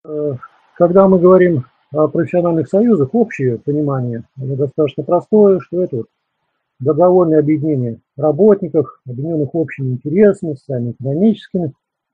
Э, Когда мы говорим о профессиональных союзах, общее понимание, оно достаточно простое, что это вот добровольное объединение работников, объединенных общими интересами, социально-экономическими,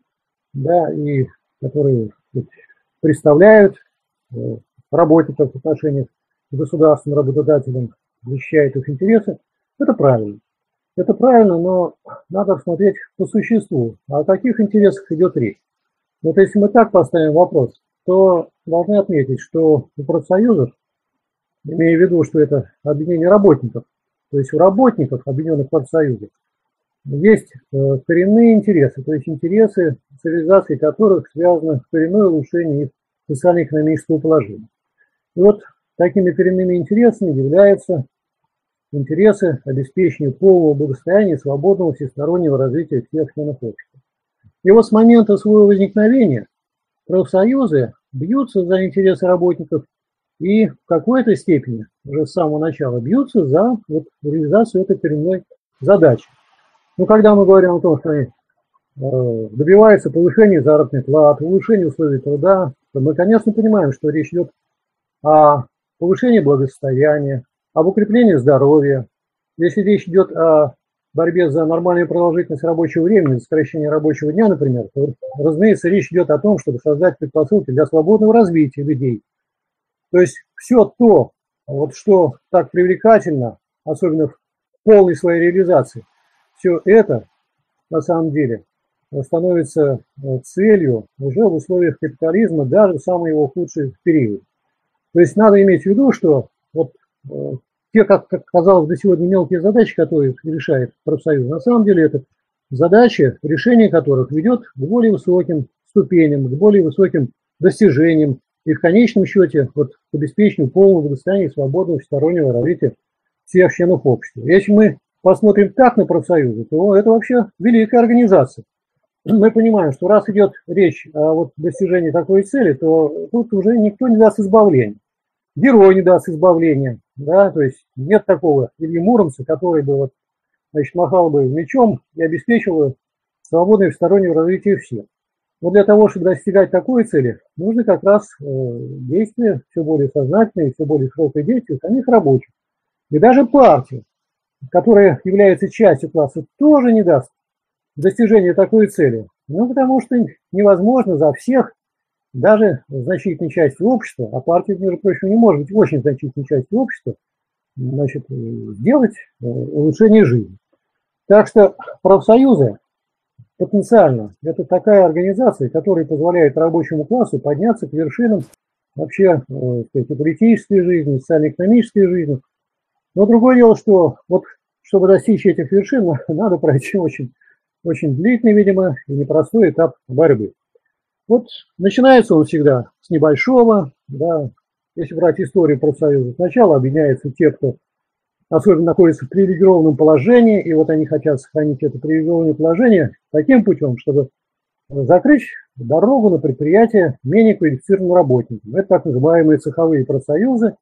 да, и которые представляют э, работников в отношениях с государственным работодателем, защищают их интересы. Это правильно. Это правильно, но надо рассмотреть по существу, о каких интересах идет речь. Вот если мы так поставим вопрос, то должны отметить, что у профсоюзов, имея в виду, что это объединение работников, то есть у работников объединенных профсоюзов, есть коренные интересы, то есть интересы, цивилизации которых связано коренное улучшение их социально-экономического положения. И вот такими коренными интересами являются интересы обеспечения полного благосостояния и свободного всестороннего развития всех членов общества. И вот с момента своего возникновения профсоюзы бьются за интересы работников и в какой-то степени уже с самого начала бьются за реализацию этой коренной задачи. Но когда мы говорим о том, что они добиваются повышения заработной платы, улучшения условий труда, то мы, конечно, понимаем, что речь идет о повышении благосостояния, об укреплении здоровья. Если речь идет о борьбе за нормальную продолжительность рабочего времени, за сокращение рабочего дня, например, то, разумеется, речь идет о том, чтобы создать предпосылки для свободного развития людей. То есть все то, вот что так привлекательно, особенно в полной своей реализации, все это на самом деле становится целью уже в условиях капитализма, даже в самый его худший период. То есть надо иметь в виду, что вот те, как казалось бы, сегодня мелкие задачи, которые решает профсоюз, на самом деле это задачи, решение которых ведет к более высоким ступеням, к более высоким достижениям и в конечном счете вот, к обеспечению полного благосостояния и свободного всестороннего развития всех членов общества. Если мы посмотрим так на профсоюзы, то это вообще великая организация. Мы понимаем, что раз идет речь о достижении такой цели, то тут уже никто не даст избавления. Герой не даст избавления, да, то есть нет такого Ильи Муромца, который бы махал бы мечом и обеспечил бы свободное всестороннее развитие всех. Но для того, чтобы достигать такой цели, нужно как раз действия все более сознательные, все более широкое действие самих рабочих. И даже партия, которая является частью класса, тоже не даст достижения такой цели. Ну, потому что невозможно за всех, даже значительной частью общества, а партия, между прочим, не может быть очень значительной частью общества, значит, сделать улучшение жизни. Так что профсоюзы потенциально это такая организация, которая позволяет рабочему классу подняться к вершинам вообще политической жизни, социально-экономической жизни. Но другое дело, что вот чтобы достичь этих вершин, надо пройти очень, очень длительный, видимо, и непростой этап борьбы. Вот начинается он всегда с небольшого, да, если брать историю профсоюза. Сначала объединяются те, кто особенно находится в привилегированном положении, и вот они хотят сохранить это привилегированное положение таким путем, чтобы закрыть дорогу на предприятие менее квалифицированным работникам. Это так называемые цеховые профсоюзы.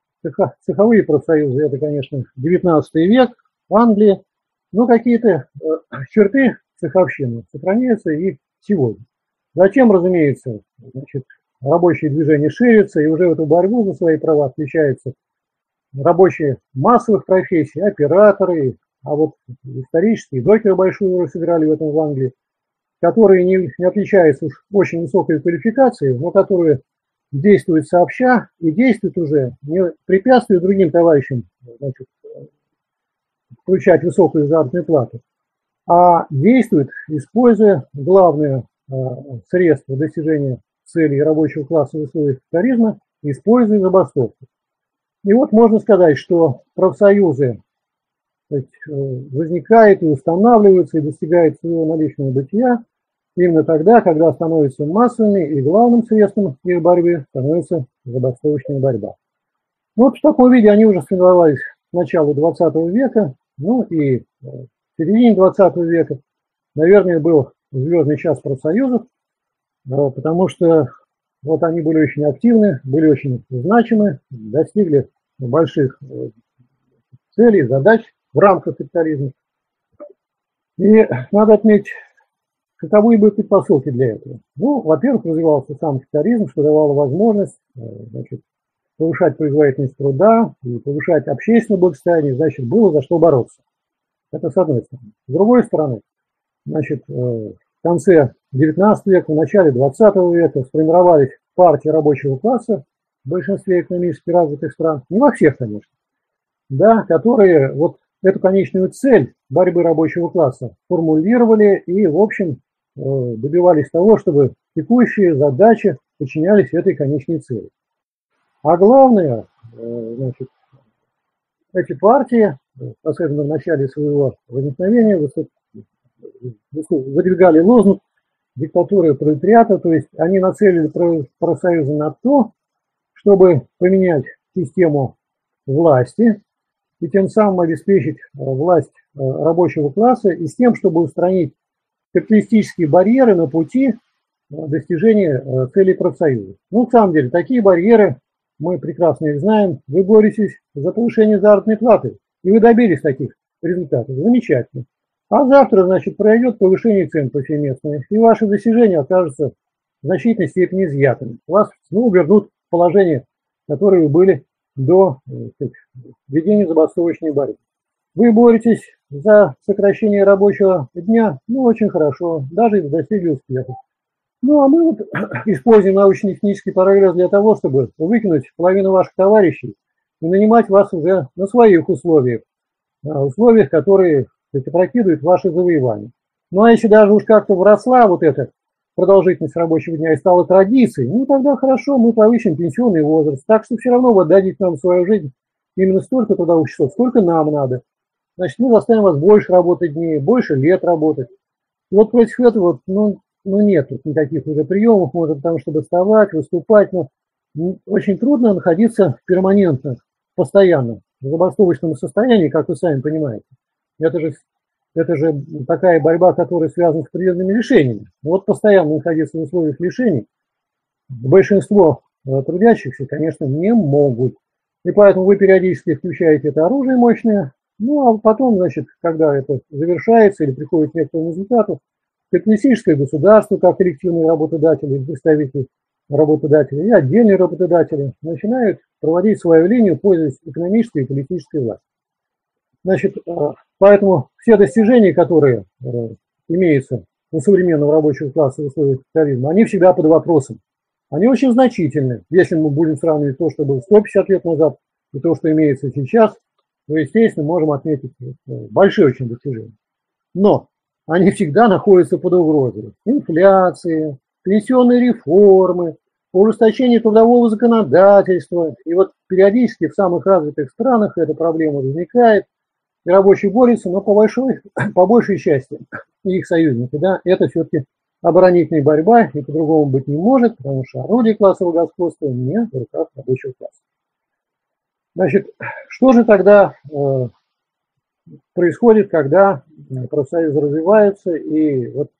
Цеховые профсоюзы – это, конечно, 19 век, Англия, но какие-то черты цеховщины сохраняются и сегодня. Затем, разумеется, значит, рабочее движение ширится, и уже в эту борьбу за свои права включаются рабочие массовых профессий, операторы, а вот исторические докеры большую роль сыграли в этом в Англии, которые не отличаются уж очень высокой квалификацией, но которые действуют сообща и действуют уже, не препятствуя другим товарищам, значит, получать высокую заработную плату, а действуют, используя главное средство достижения целей рабочего класса в условиях капитализма, используя забастовку. И вот можно сказать, что профсоюзы возникают и устанавливаются и достигают своего наличного бытия именно тогда, когда становятся массовыми, и главным средством их борьбы становится забастовочная борьба. Вот в таком виде они уже сформировались с начала 20 века, ну и в середине 20 века, наверное, был звездный час профсоюзов, потому что вот они были очень активны, были очень значимы, достигли больших целей, задач в рамках капитализма. И надо отметить каковы были предпосылки для этого? Ну, во-первых, развивался сам капитализм, что давало возможность, значит, повышать производительность труда и повышать общественное благосостояние, значит, было за что бороться. Это с одной стороны. С другой стороны, значит, в конце XIX века, в начале XX века сформировались партии рабочего класса в большинстве экономически развитых стран, не во всех, конечно, да, которые вот эту конечную цель борьбы рабочего класса формулировали и, в общем, добивались того, чтобы текущие задачи подчинялись этой конечной цели. А главное, значит, эти партии, особенно в начале своего возникновения, выдвигали лозунг диктатуры пролетариата, то есть они нацелили профсоюзы на то, чтобы поменять систему власти и тем самым обеспечить власть рабочего класса и с тем, чтобы устранить капиталистические барьеры на пути достижения целей профсоюза. Ну, на самом деле, такие барьеры, мы прекрасно их знаем, вы боретесь за повышение заработной платы, и вы добились таких результатов. Замечательно. А завтра, значит, пройдет повышение цен повсеместное, и ваши достижения окажутся в значительной степени изъятыми. Вас снова вернут в положение, в которое вы были до введения забастовочной борьбы. Вы боретесь за сокращение рабочего дня, ну, очень хорошо, даже достигли успеха. Ну, а мы вот используем научно-технический прогресс для того, чтобы выкинуть половину ваших товарищей и нанимать вас уже на своих условиях, которые опрокидывают ваши завоевания. Ну, а если даже уж как-то вросла вот эта продолжительность рабочего дня и стала традицией, ну, тогда хорошо, мы повысим пенсионный возраст. Так что все равно вы отдадите нам свою жизнь именно столько трудовых часов, сколько нам надо. Значит, мы заставим вас больше работать дней, больше лет работать. И вот против этого, ну, нет никаких уже приемов, может, потому что доставать, выступать, но очень трудно находиться перманентно, постоянно в забастовочном состоянии, как вы сами понимаете. Это же такая борьба, которая связана с определенными лишениями. Вот постоянно находиться в условиях лишений большинство трудящихся, конечно, не могут. И поэтому вы периодически включаете это оружие мощное, ну а потом, значит, когда это завершается или приходит к некоторому результату, капиталистическое государство, как коллективные работодатели, представители работодателей и отдельные работодатели начинают проводить свою линию, пользуясь экономической и политической властью. Значит, поэтому все достижения, которые имеются у современного рабочего класса в условиях капитализма, они всегда под вопросом. Они очень значительны. Если мы будем сравнивать то, что было 150 лет назад, и то, что имеется сейчас, то, естественно, можем отметить большие очень достижения. Но они всегда находятся под угрозой инфляции, пенсионной реформы, ужесточения трудового законодательства. И вот периодически в самых развитых странах эта проблема возникает, и рабочие борются, но по большей части их союзники, да, это все-таки оборонительная борьба, и по-другому быть не может, потому что орудие классового господства не в руках рабочего класса. Значит, что же тогда происходит, когда профсоюзы развиваются и вот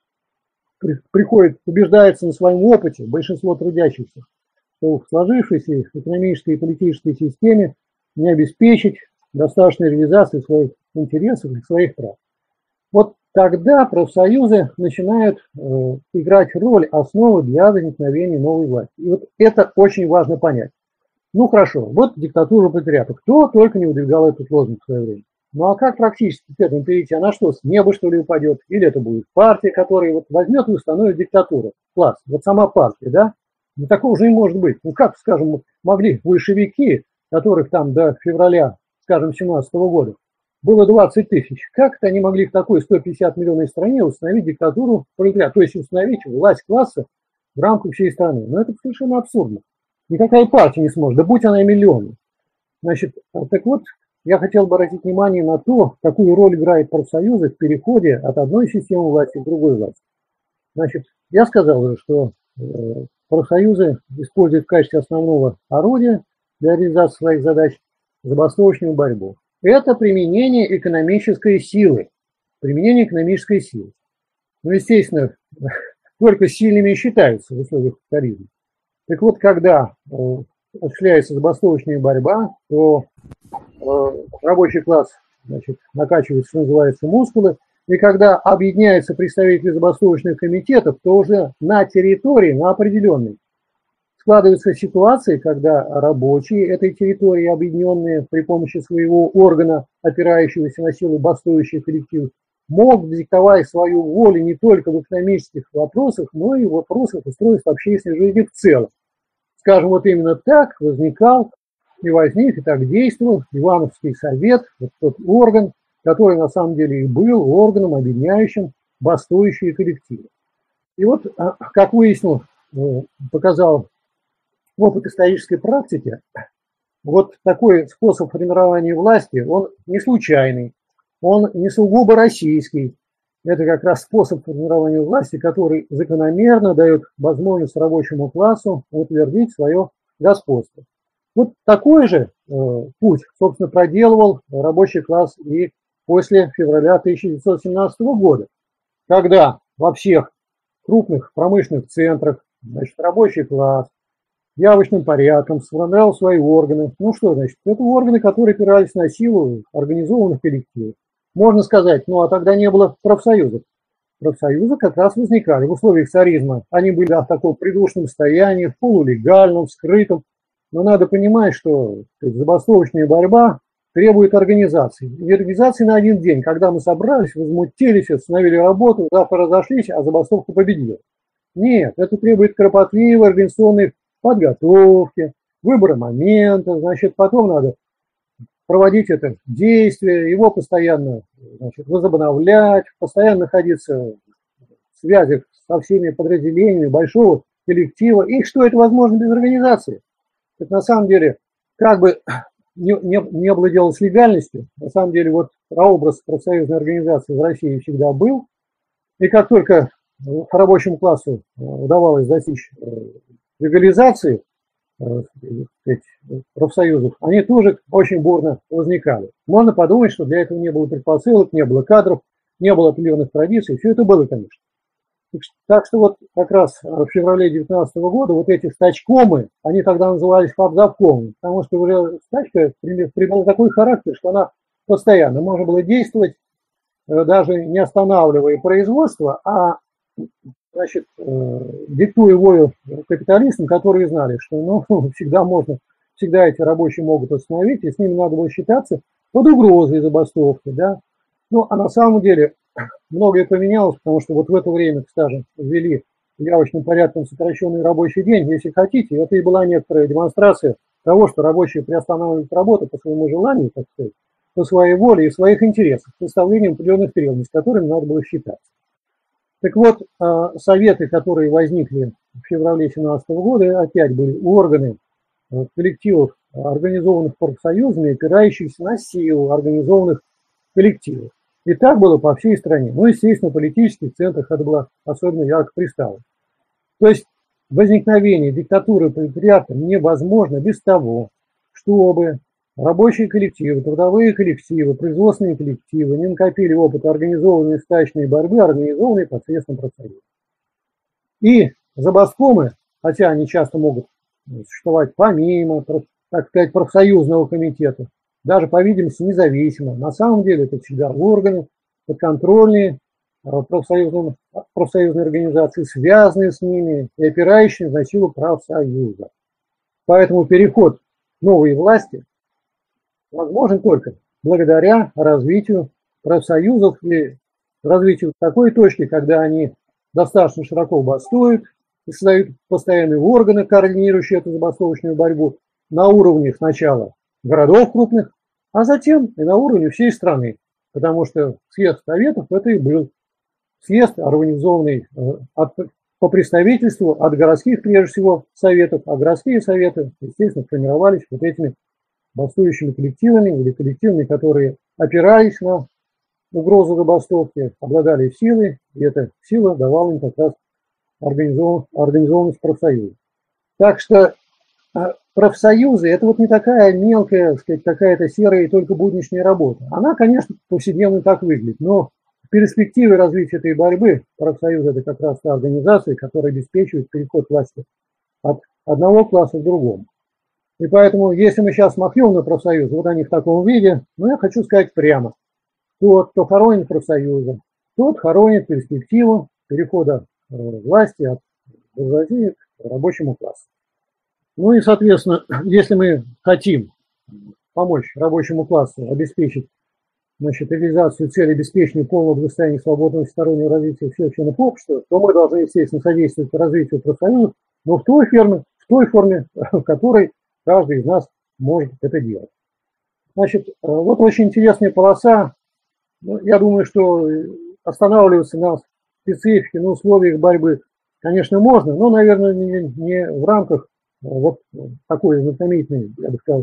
убеждается на своем опыте большинство трудящихся, что в сложившейся экономической и политической системе не обеспечить достаточной реализации своих интересов и своих прав. Вот тогда профсоюзы начинают играть роль основы для возникновения новой власти. И вот это очень важно понять. Ну хорошо, вот диктатура пролетариата. Кто только не выдвигал этот лозунг в свое время. Ну а как практически к этому перейти? Она что, с неба что ли упадет? Или это будет партия, которая вот возьмет и установит диктатуру? Класс. Вот сама партия, да? Ну такого же не может быть. Ну как, скажем, могли большевики, которых там до февраля, скажем, 17 года было 20 тысяч. Как-то они могли в такой 150-миллионной стране установить диктатуру пролетариата, то есть установить власть класса в рамках всей страны. Но это совершенно абсурдно. Никакая партия не сможет, да будь она и миллионная. Значит, так вот, я хотел бы обратить внимание на то, какую роль играет профсоюзы в переходе от одной системы власти к другой власти. Значит, я сказал уже, что профсоюзы используют в качестве основного орудия для реализации своих задач забастовочную борьбу. Это применение экономической силы. Применение экономической силы. Ну, естественно, только сильными считаются в условиях капитализма. Так вот, когда осуществляется забастовочная борьба, то рабочий класс, значит, накачивает, что называется, мускулы, И когда объединяются представители забастовочных комитетов, то уже на территории, на определенной, складываются ситуации, когда рабочие этой территории, объединенные при помощи своего органа, опирающегося на силу бастующих коллективов, могут диктовать свою волю не только в экономических вопросах, но и в вопросах устройства общественной жизни в целом. Скажем, вот именно так возникал и возник, и так действовал Ивановский совет, вот тот орган, который на самом деле и был органом, объединяющим бастующие коллективы. И вот, как выяснил, показал опыт исторической практики, вот такой способ формирования власти, он не случайный, он не сугубо российский. Это как раз способ формирования власти, который закономерно дает возможность рабочему классу утвердить свое господство. Вот такой же путь, собственно, проделывал рабочий класс и после февраля 1917 года, когда во всех крупных промышленных центрах, значит, рабочий класс явочным порядком сформировал свои органы. Ну что значит? Это органы, которые опирались на силу организованных коллективов. Можно сказать, ну а тогда не было профсоюзов. Профсоюзы как раз возникали в условиях царизма. Они были в таком придушном состоянии, в полулегальном, скрытом. Но надо понимать, что забастовочная борьба требует организации. И организации на один день, когда мы собрались, возмутились, остановили работу, завтра разошлись, а забастовка победила. Нет, это требует кропотливой организационной подготовки, выбора момента, значит, потом надо проводить это действие, его постоянно, значит, возобновлять, постоянно находиться в связях со всеми подразделениями большого коллектива. И что это возможно без организации? Это на самом деле, как бы не было дела с легальностью, на самом деле вот прообраз профсоюзной организации в России всегда был. И как только рабочему классу удавалось достичь легализации профсоюзов, они тоже очень бурно возникали. Можно подумать, что для этого не было предпосылок, не было кадров, не было определенных традиций. Все это было, конечно. Так что вот как раз в феврале 2019 года вот эти стачкомы, они тогда назывались фабзавкомы, потому что уже стачка приняла такой характер, что она постоянно можно было действовать, даже не останавливая производство, а значит, диктуя волю капиталистам, которые знали, что ну, всегда эти рабочие могут остановить, и с ними надо было считаться под угрозой забастовки. Да? Ну, а на самом деле многое поменялось, потому что вот в это время, скажем, ввели явочным порядком сокращенный рабочий день, если хотите. Это и была некоторая демонстрация того, что рабочие приостанавливают работу по своему желанию, так сказать, по своей воле и своих интересах, с составлением определенных требований, с которыми надо было считаться. Так вот, советы, которые возникли в феврале 2017 года, опять были органы коллективов, организованных профсоюзами, опирающихся на силу организованных коллективов. И так было по всей стране. Ну, естественно, в политических центрах это было особенно ярко представлено. То есть возникновение диктатуры пролетариата невозможно без того, чтобы рабочие коллективы, трудовые коллективы, производственные коллективы не накопили опыт организованной стачной борьбы, организованной посредством профсоюза. И забастомы, хотя они часто могут существовать помимо, так сказать, профсоюзного комитета, даже, по видимости, независимо. На самом деле это всегда органы, подконтрольные профсоюзной организации, связанные с ними и опирающие на силу профсоюза. Поэтому переход новой власти возможен только благодаря развитию профсоюзов и развитию такой точки, когда они достаточно широко бастуют и создают постоянные органы, координирующие эту забастовочную борьбу на уровне сначала городов крупных, а затем и на уровне всей страны. Потому что съезд советов это и был съезд, организованный по представительству от городских, прежде всего, советов, а городские советы, естественно, формировались вот этими бастующими коллективами или коллективами, которые опирались на угрозу забастовки, обладали силой, и эта сила давала им как раз организованность профсоюза. Так что профсоюзы – это вот не такая мелкая, сказать, какая-то серая и только будничная работа. Она, конечно, повседневно так выглядит, но в перспективе развития этой борьбы профсоюзы – это как раз та организация, которая обеспечивает переход власти от одного класса к другому. И поэтому, если мы сейчас махнем на профсоюзы, вот они в таком виде, но я хочу сказать прямо, кто хоронит профсоюзы, тот хоронит перспективу перехода власти от буржуазии к рабочему классу. Ну и, соответственно, если мы хотим помочь рабочему классу обеспечить, значит, реализацию цели обеспечения полного благосостояния, свободного всестороннего развития всех членов общества, то мы должны, естественно, содействовать развитию профсоюзов, но в той форме, в которой каждый из нас может это делать. Значит, вот очень интересная полоса. Я думаю, что останавливаться на специфике, на условиях борьбы, конечно, можно, но, наверное, не в рамках вот такой знакомительной, я бы сказал,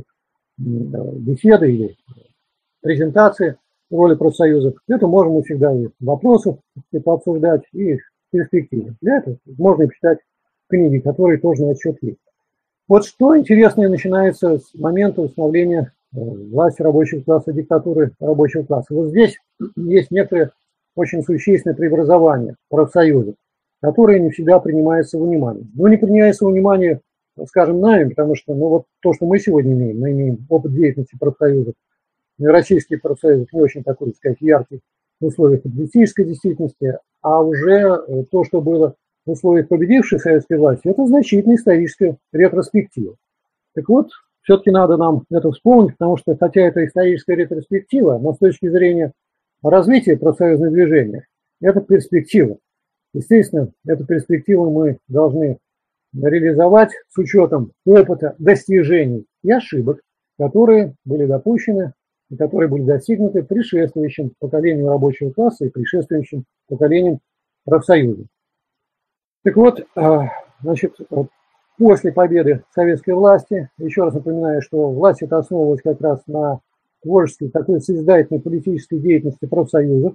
беседы или презентации роли профсоюзов. Это можно всегда и вопросы пообсуждать, и перспективы. Для этого можно почитать книги, которые тоже на отчет есть. Вот что интересное начинается с момента установления власти рабочего класса, диктатуры рабочего класса. Вот здесь есть некоторые очень существенные преобразования профсоюзов, которые не всегда принимаются во внимание. Но не принимаются во внимание, скажем, нами, потому что вот то, что мы сегодня имеем, мы имеем опыт деятельности профсоюзов, российские профсоюзы не очень такой, так сказать, яркий в условиях капиталистической действительности, а уже то, что было в условиях победившей советской власти, это значительная историческая ретроспектива. Так вот, все-таки надо нам это вспомнить, потому что, хотя это историческая ретроспектива, но с точки зрения развития профсоюзного движения, это перспектива. Естественно, эту перспективу мы должны реализовать с учетом опыта, достижений и ошибок, которые были допущены и которые были достигнуты предшествующим поколению рабочего класса и предшествующим поколением профсоюзов. Так вот, значит, после победы советской власти, еще раз напоминаю, что власть это основывалась как раз на творческой, такой созидательной политической деятельности профсоюзов.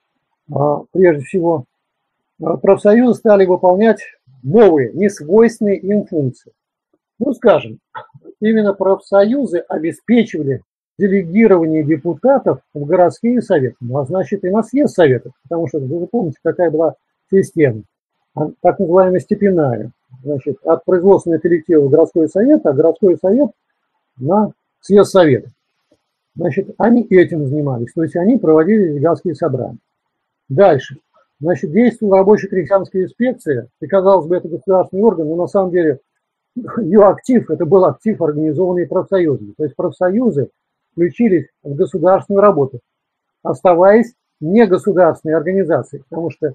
Прежде всего, профсоюзы стали выполнять новые, несвойственные им функции. Ну, скажем, именно профсоюзы обеспечивали делегирование депутатов в городские советы, ну, а значит и на съезд советов, потому что, вы помните, какая была система, так называемая степенная, значит, от производственного коллектива в городской совет, а городской совет на съезд совета. Значит, они этим занимались, то есть они проводили делегатские собрания. Дальше. Значит, действовала рабочая крестьянская инспекция, и, казалось бы, это государственный орган, но на самом деле ее актив, это был актив, организованный профсоюзами. То есть профсоюзы включились в государственную работу, оставаясь негосударственной организацией, потому что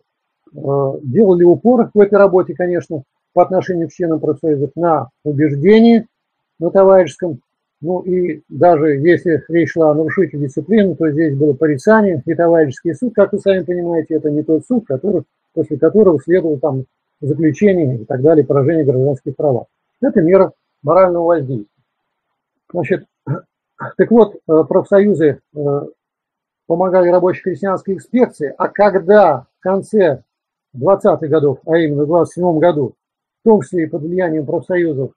делали упор в этой работе, конечно, по отношению к членам профсоюзов на убеждении, на товарищеском. Ну и даже если речь шла о нарушителе дисциплины, то здесь было порицание и товарищеский суд, как вы сами понимаете, это не тот суд, после которого следовало там заключение и так далее, поражение гражданских прав. Это мера морального воздействия. Значит, так вот, профсоюзы помогали рабочей крестьянской инспекции, а когда в конце 20-х годов, а именно в 27-м году, в том числе и под влиянием профсоюзов,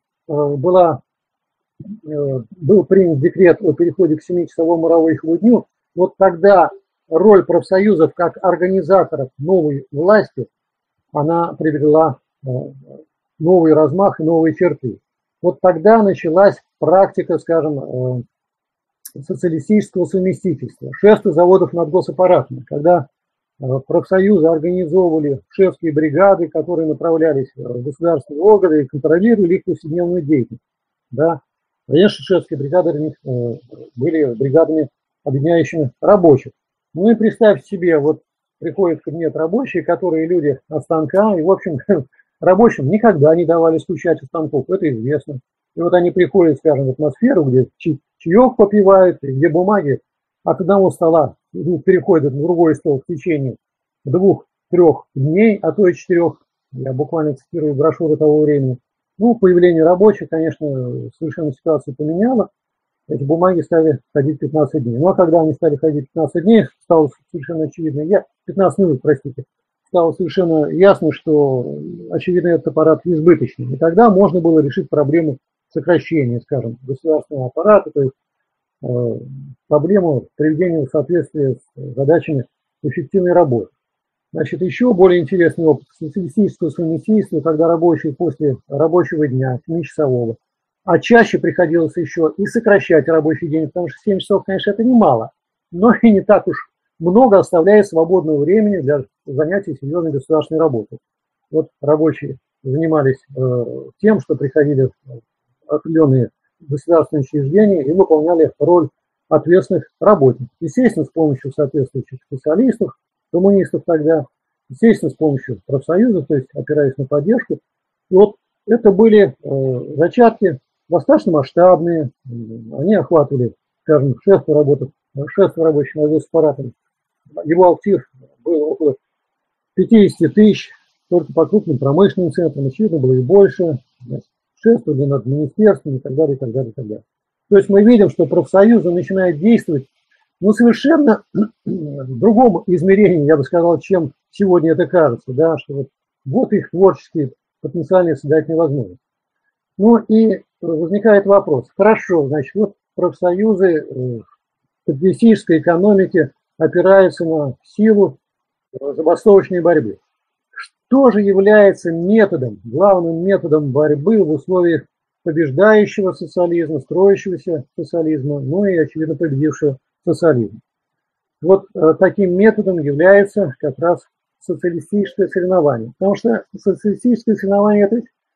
был принят декрет о переходе к 7-часовому рабочему дню, вот тогда роль профсоюзов как организаторов новой власти, она приобрела новый размах и новые черты. Вот тогда началась практика, скажем, социалистического совместительства, шефства заводов над госаппаратами, когда профсоюзы организовывали шефские бригады, которые направлялись в государственные органы и контролировали их повседневную деятельность. Да. Конечно, шефские бригады были бригадами, объединяющими рабочих. Ну и представьте себе, вот приходят в кабинет рабочие, которые люди от станка, и, в общем, рабочим никогда не давали скучать у станков, это известно. И вот они приходят, скажем, в атмосферу, где чаек попивают, где бумаги от одного стола переходят в другой стол в течение 2-3 дней, а то и 4. Я буквально цитирую брошюры того времени. Ну, появление рабочих, конечно, совершенно ситуацию поменяло. Эти бумаги стали ходить 15 дней. Ну, а когда они стали ходить 15 дней, стало совершенно очевидно, 15 минут, простите, стало совершенно ясно, что, очевидно, этот аппарат избыточный. И тогда можно было решить проблему сокращения, скажем, государственного аппарата, то есть проблему приведения в соответствие с задачами эффективной работы. Значит, еще более интересный опыт социалистического совместительства, когда рабочие после рабочего дня, 7-часового, а чаще приходилось еще и сокращать рабочий день, потому что 7 часов, конечно, это немало, но и не так уж много оставляет свободного времени для занятий серьезной государственной работой. Вот рабочие занимались тем, что приходили в определенные государственные учреждения и выполняли роль ответственных работников. Естественно, с помощью соответствующих специалистов, коммунистов тогда, естественно, с помощью профсоюзов, то есть опираясь на поддержку. И вот это были зачатки достаточно масштабные, они охватывали, скажем, шефство рабочих на аппаратов. Его актив был около 50 тысяч, только по крупным промышленным центрам, очевидно, было и больше, шефствовали над министерствами и так далее, и так далее, и так далее. То есть мы видим, что профсоюзы начинают действовать, но совершенно в другом измерении, я бы сказал, чем сегодня это кажется, да, что вот их творческие потенциальные создательные возможности. Ну и возникает вопрос, хорошо, значит, вот профсоюзы в капиталистической экономике опираются на силу забастовочной борьбы. Что же является методом, главным методом борьбы в условиях побеждающего социализма, строящегося социализма, ну и, очевидно, победившего социализма? Вот таким методом является как раз социалистическое соревнование. Потому что социалистическое соревнование,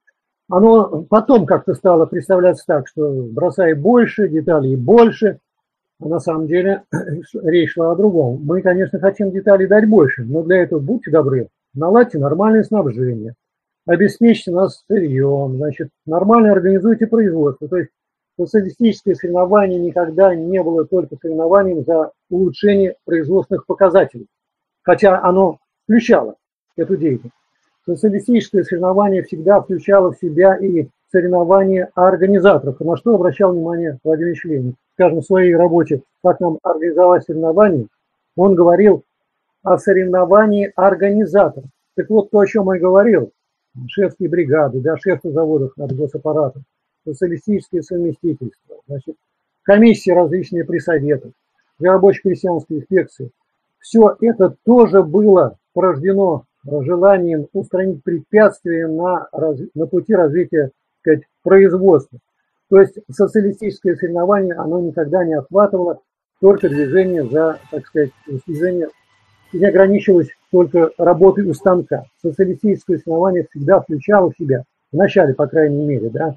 оно потом как-то стало представляться так, что бросай больше, деталей больше, а на самом деле речь шла о другом. Мы, конечно, хотим деталей дать больше, но для этого, будьте добры, наладьте нормальное снабжение, обеспечьте нас сырьем, значит, нормально организуйте производство. То есть социалистическое соревнование никогда не было только соревнованием за улучшение производственных показателей, хотя оно включало эту деятельность. Социалистическое соревнование всегда включало в себя и соревнования организаторов. На что обращал внимание Владимир Ильич Ленин? Скажем, в своей работе «Как нам организовать соревнования», он говорил о соревновании организаторов. Так вот, то, о чем я говорил, шефские бригады, да, шефы заводов над госаппаратом, социалистическое совместительство, значит, комиссии различные при советах, рабоче-крестьянские инспекции. Все это тоже было порождено желанием устранить препятствия на пути развития, так сказать, производства. То есть социалистическое соревнование, оно никогда не охватывало только движение за, так сказать, движение, не ограничивалось только работой у станка. Социалистическое соревнование всегда включало в себя, в начале, по крайней мере, да,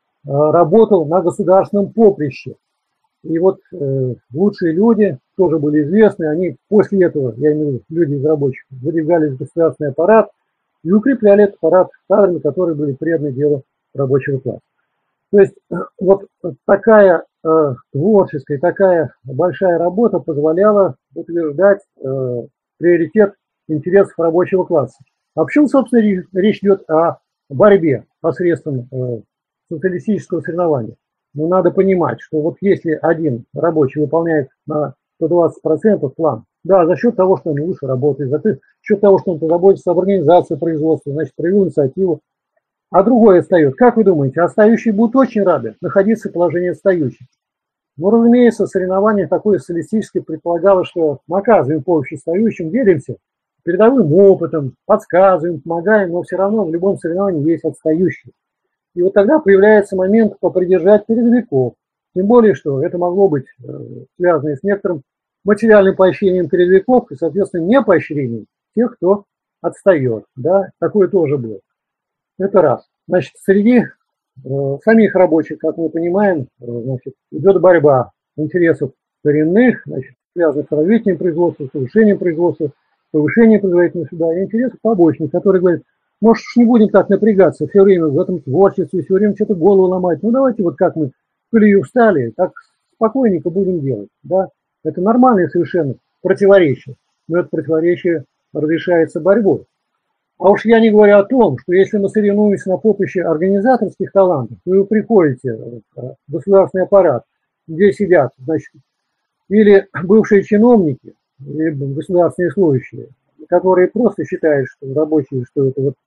работал на государственном поприще. И вот лучшие люди тоже были известны, они после этого, я имею в виду люди из рабочих, выдвигались в государственный аппарат и укрепляли этот аппарат кадрами, которые были преданы делу рабочего класса. То есть вот такая творческая, такая большая работа позволяла утверждать приоритет интересов рабочего класса. А почему, собственно, речь идет о борьбе посредством социалистического соревнования? Но надо понимать, что вот если один рабочий выполняет на 120% план, да, за счет того, что он лучше работает, за счет того, что он позаботится об организации производства, значит, проявил инициативу, а другой отстает. Как вы думаете, отстающие будут очень рады находиться в положении отстающих? Ну, разумеется, соревнование такое социалистическое предполагало, что мы оказываем помощь отстающим, делимся передовым опытом, подсказываем, помогаем, но все равно в любом соревновании есть отстающие. И вот тогда появляется момент попридержать передовиков. Тем более, что это могло быть связано с некоторым материальным поощрением передовиков и, соответственно, не поощрением тех, кто отстает. Да? Такое тоже было. Это раз. Значит, среди самих рабочих, как мы понимаем, значит, идет борьба интересов коренных, значит, связанных с развитием производства, с улучшением производства, повышением производительности, да, и интересов побочных, которые говорят, может, не будем так напрягаться все время в этом творчестве, все время что-то голову ломать. Ну, давайте вот как мы в колею встали, так спокойненько будем делать. Да? Это нормальное совершенно противоречие. Но это противоречие разрешается борьбой. А уж я не говорю о том, что если мы соревнуемся на поприще организаторских талантов, то вы приходите в государственный аппарат, где сидят, значит, или бывшие чиновники, или государственные служащие, которые просто считают, что рабочие, что это вот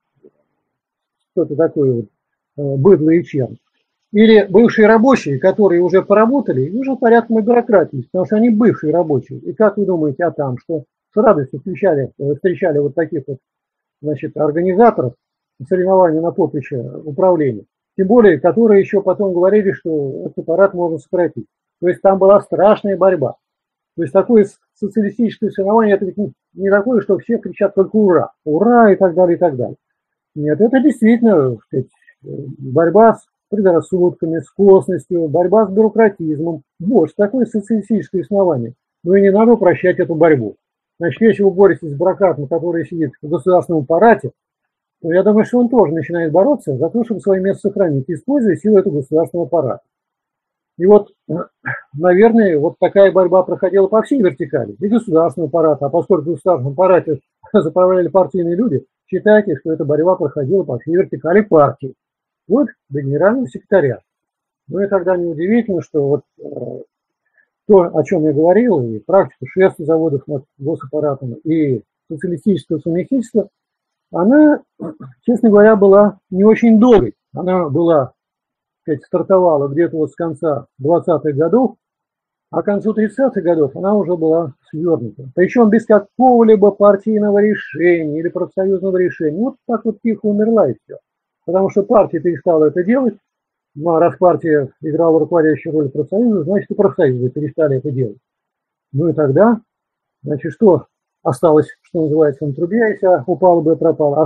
что-то такое вот быдло и чернь. Или бывшие рабочие, которые уже поработали, и уже порядком и бюрократии, потому что они бывшие рабочие. И как вы думаете, а там, что с радостью встречали вот таких вот, значит, организаторов соревнований на поприще управления, тем более, которые еще потом говорили, что этот аппарат можно сократить. То есть там была страшная борьба. То есть такое социалистическое соревнование это ведь не такое, что все кричат только «ура», «ура» и так далее, и так далее. Нет, это действительно, так сказать, борьба с предрассудками, с косностью, борьба с бюрократизмом. Вот такое социалистическое основание. Но и не надо упрощать эту борьбу. Значит, если вы боретесь с бюрократом, который сидит в государственном аппарате, то я думаю, что он тоже начинает бороться за то, чтобы свое место сохранить, используя силу этого государственного аппарата. И вот, наверное, вот такая борьба проходила по всей вертикали, и государственного аппарата. А поскольку в государственном аппарате заправляли партийные люди, считайте, что эта борьба проходила по всей вертикали партии. Вот до генерального секретаря. Ну и тогда неудивительно, что вот то, о чем я говорил, и практика шефства заводов над госаппаратом, и социалистического совместительства, она, честно говоря, была не очень долгой. Она была, сказать, стартовала где-то вот с конца 20-х годов, а к концу 30-х годов она уже была свернута. Причем без какого-либо партийного решения или профсоюзного решения. Вот так вот тихо умерла и все. Потому что партия перестала это делать. Ну, а раз партия играла руководящую роль профсоюза, значит и профсоюзы перестали это делать. Ну и тогда, значит, что осталось, что называется, на трубе, если упало бы и пропало?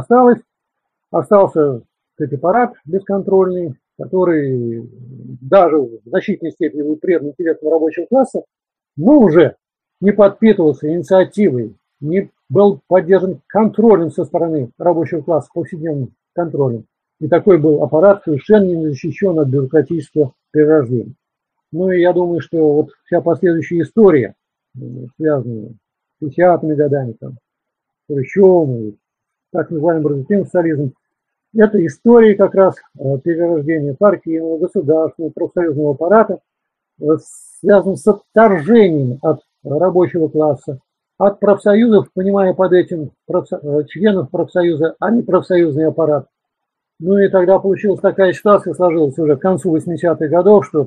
Остался аппарат бесконтрольный, который даже в значительной степени был предан интересам рабочего класса, но уже не подпитывался инициативой, не был поддержан контролем со стороны рабочего класса, повседневным контролем. И такой был аппарат совершенно не защищен от бюрократического перерождения. Ну и я думаю, что вот вся последующая история, связанная с 50-ми годами, там, с Хрущевым, так называемым бразильским социализмом, это история как раз перерождения партийного, государственного, профсоюзного аппарата, связан с отторжением от рабочего класса, от профсоюзов, понимая под этим членов профсоюза, а не профсоюзный аппарат. Ну и тогда получилась такая ситуация, сложилась уже к концу 80-х годов, что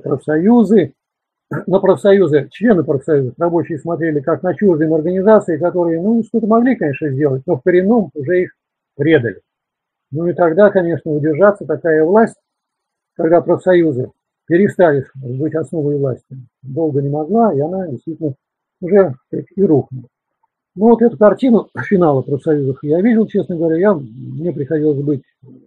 на профсоюзы, члены профсоюзов рабочие смотрели как на чуждые организации, которые, ну, что-то могли, конечно, сделать, но в коренном уже их предали. Ну и тогда, конечно, удержаться такая власть, когда профсоюзы перестали быть основой власти, долго не могла, и она действительно уже и рухнула. Ну вот эту картину финала профсоюзов я видел, честно говоря, мне приходилось быть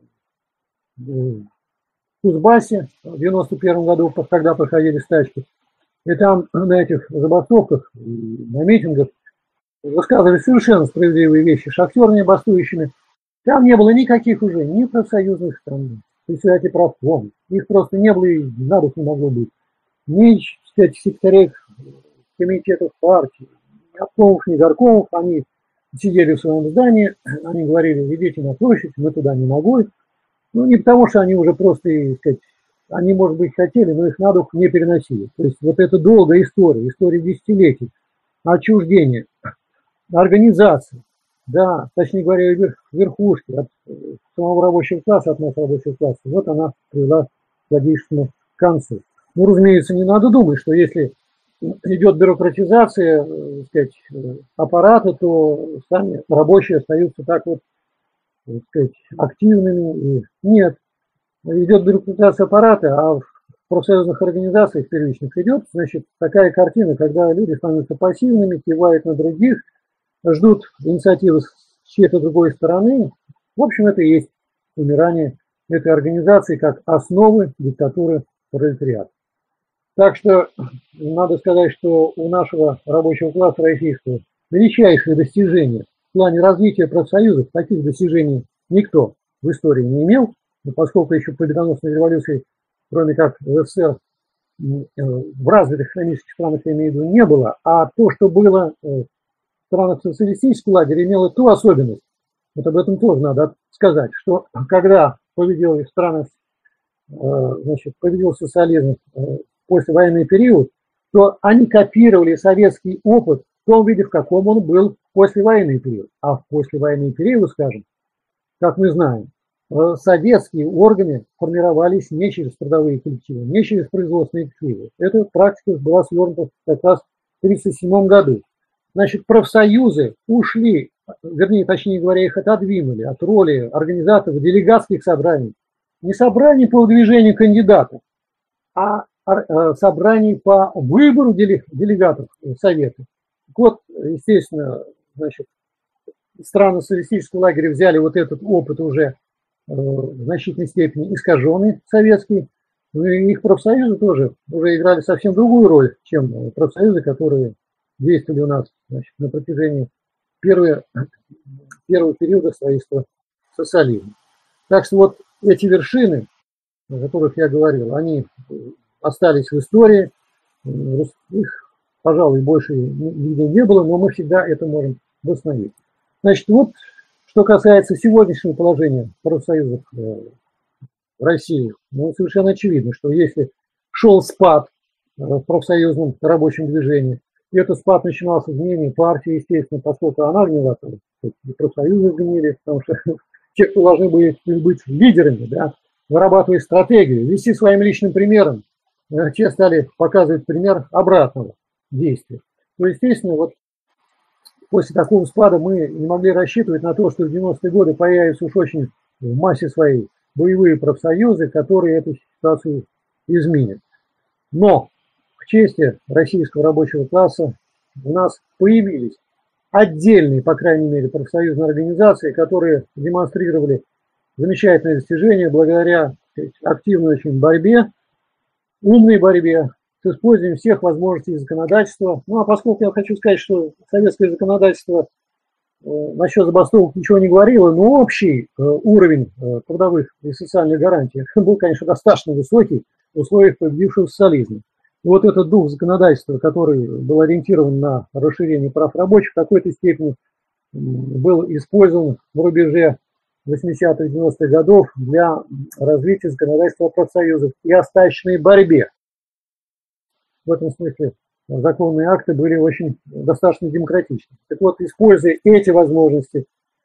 в Кузбассе в 91 году, когда проходили стачки. И там на этих забастовках, на митингах высказывали совершенно справедливые вещи шахтерами бастующими. Там не было никаких уже ни профсоюзных там, председателей правком, их просто не было и на дух не могло быть. Ни, кстати, секретарей комитетов партии, ни обкомов, ни горкомов, они сидели в своем здании, они говорили, идите на площадь, мы туда не могли. Ну, не потому, что они уже просто, сказать, они, может быть, хотели, но их на дух не переносили. То есть вот эта долгая история десятилетий, отчуждения, организации, да, точнее говоря, верхушки, от самого рабочего класса, от нашего рабочего класса, вот она привела к логическому концу. Ну, разумеется, не надо думать, что если идет бюрократизация, сказать, аппарата, то сами рабочие остаются так вот, сказать, активными. Нет, идет бюрократизация аппарата, а в профсоюзных организациях первичных идет, значит, такая картина, когда люди становятся пассивными, кивают на других, ждут инициативы с чьей-то другой стороны. В общем, это и есть умирание этой организации как основы диктатуры пролетариата. Так что надо сказать, что у нашего рабочего класса российского величайшие достижения в плане развития профсоюзов, таких достижений никто в истории не имел, поскольку еще победоносной революции, кроме как в СССР, в развитых экономических странах, я имею в виду, не было, а то, что было в странах социалистического лагеря, имело ту особенность, вот об этом тоже надо сказать, что когда победил в странах, значит, победил социализм в послевоенный период, то они копировали советский опыт в том виде, в каком он был в послевоенный период. А в послевоенный период, скажем, как мы знаем, советские органы формировались не через трудовые коллективы, не через производственные коллективы. Эта практика была свернута как раз в 1937 году. Значит, профсоюзы ушли, вернее, точнее говоря, их отодвинули от роли организаторов делегатских собраний. Не собраний по выдвижению кандидатов, а собраний по выбору делегатов в Советы. вот, естественно, значит, страны социалистического лагеря взяли вот этот опыт уже в значительной степени искаженный советский, но и их профсоюзы тоже уже играли совсем другую роль, чем профсоюзы, которые действовали у нас, значит, на протяжении первого периода строительства социализма. Так что вот эти вершины, о которых я говорил, они остались в истории, их, пожалуй, больше нигде не было, но мы всегда это можем восстановить. Значит, вот что касается сегодняшнего положения профсоюзов в России, ну, совершенно очевидно, что если шел спад в профсоюзном рабочем движении, и этот спад начинался с изменения партии, естественно, поскольку она гнила, и профсоюзы гнили, потому что те, кто должны были быть лидерами, да, вырабатывать стратегию, вести своим личным примером, те стали показывать пример обратного действия. То, естественно, вот после такого спада мы не могли рассчитывать на то, что в 90-е годы появятся уж очень в массе своей боевые профсоюзы, которые эту ситуацию изменят. Но к чести российского рабочего класса у нас появились отдельные, по крайней мере, профсоюзные организации, которые демонстрировали замечательные достижения благодаря активной очень борьбе, умной борьбе, с использованием всех возможностей законодательства. Ну, а поскольку я хочу сказать, что советское законодательство насчет забастовок ничего не говорило, но общий уровень трудовых и социальных гарантий был, конечно, достаточно высокий в условиях победившего социализма. И вот этот дух законодательства, который был ориентирован на расширение прав рабочих, в какой-то степени был использован в рубеже 80-х, 90-х годов для развития законодательства профсоюзов и остаточной борьбе. В этом смысле законные акты были очень достаточно демократичны. Так вот, используя эти возможности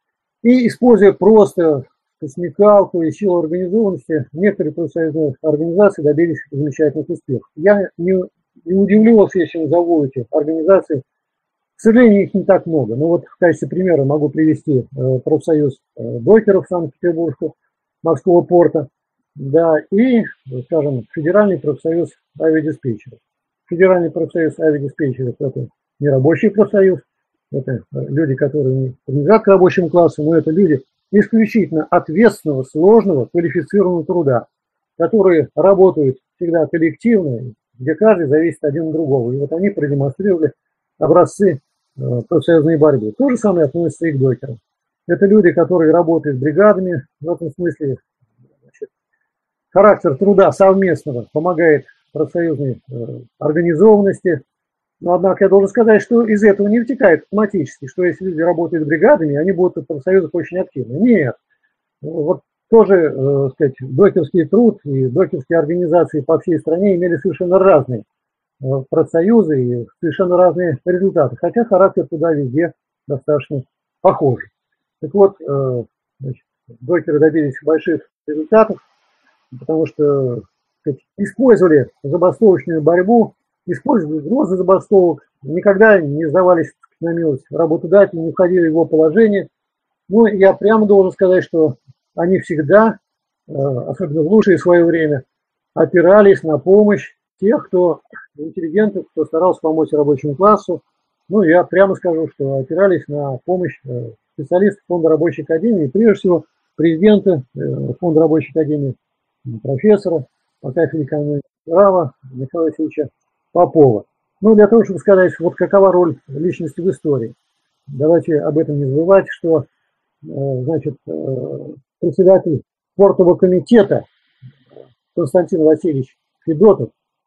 и используя просто смекалку и силу организованности, некоторые профсоюзные организации добились замечательных успехов. Я не удивлялся, если назову эти организации. К сожалению, их не так много. Но вот в качестве примера могу привести профсоюз докеров Санкт-Петербургского морского порта, да, и, скажем, Федеральный профсоюз авиадиспетчеров. Федеральный профсоюз авиадиспетчеров – это не рабочий профсоюз, это люди, которые не принадлежат к рабочему классу, но это люди исключительно ответственного, сложного, квалифицированного труда, которые работают всегда коллективно, где каждый зависит один от другого. И вот они продемонстрировали образцы профсоюзной борьбы. То же самое относится и к докерам. Это люди, которые работают бригадами, в этом смысле, значит, характер труда совместного помогает профсоюзной организованности. Но, однако, я должен сказать, что из этого не вытекает автоматически, что если люди работают бригадами, они будут в профсоюзах очень активны. Нет. Вот тоже, сказать, докерский труд и докерские организации по всей стране имели совершенно разные профсоюзы и совершенно разные результаты, хотя характер труда везде достаточно похожий. Так вот, значит, докеры добились больших результатов, потому что, сказать, использовали забастовочную борьбу, использовали угрозы забастовок, никогда не сдавались на милость работодателю, не входили в его положение. Ну, я прямо должен сказать, что они всегда, особенно в лучшее свое время, опирались на помощь тех, кто интеллигентов, кто старался помочь рабочему классу. Ну, я прямо скажу, что опирались на помощь специалистов Фонда рабочей академии, прежде всего президента Фонда рабочей академии, профессора по кафедре экономики права Михаила Васильевича Попова. Ну, для того, чтобы сказать, вот какова роль личности в истории. Давайте об этом не забывать, что, значит, председатель спортового комитета Константин Васильевич Федотов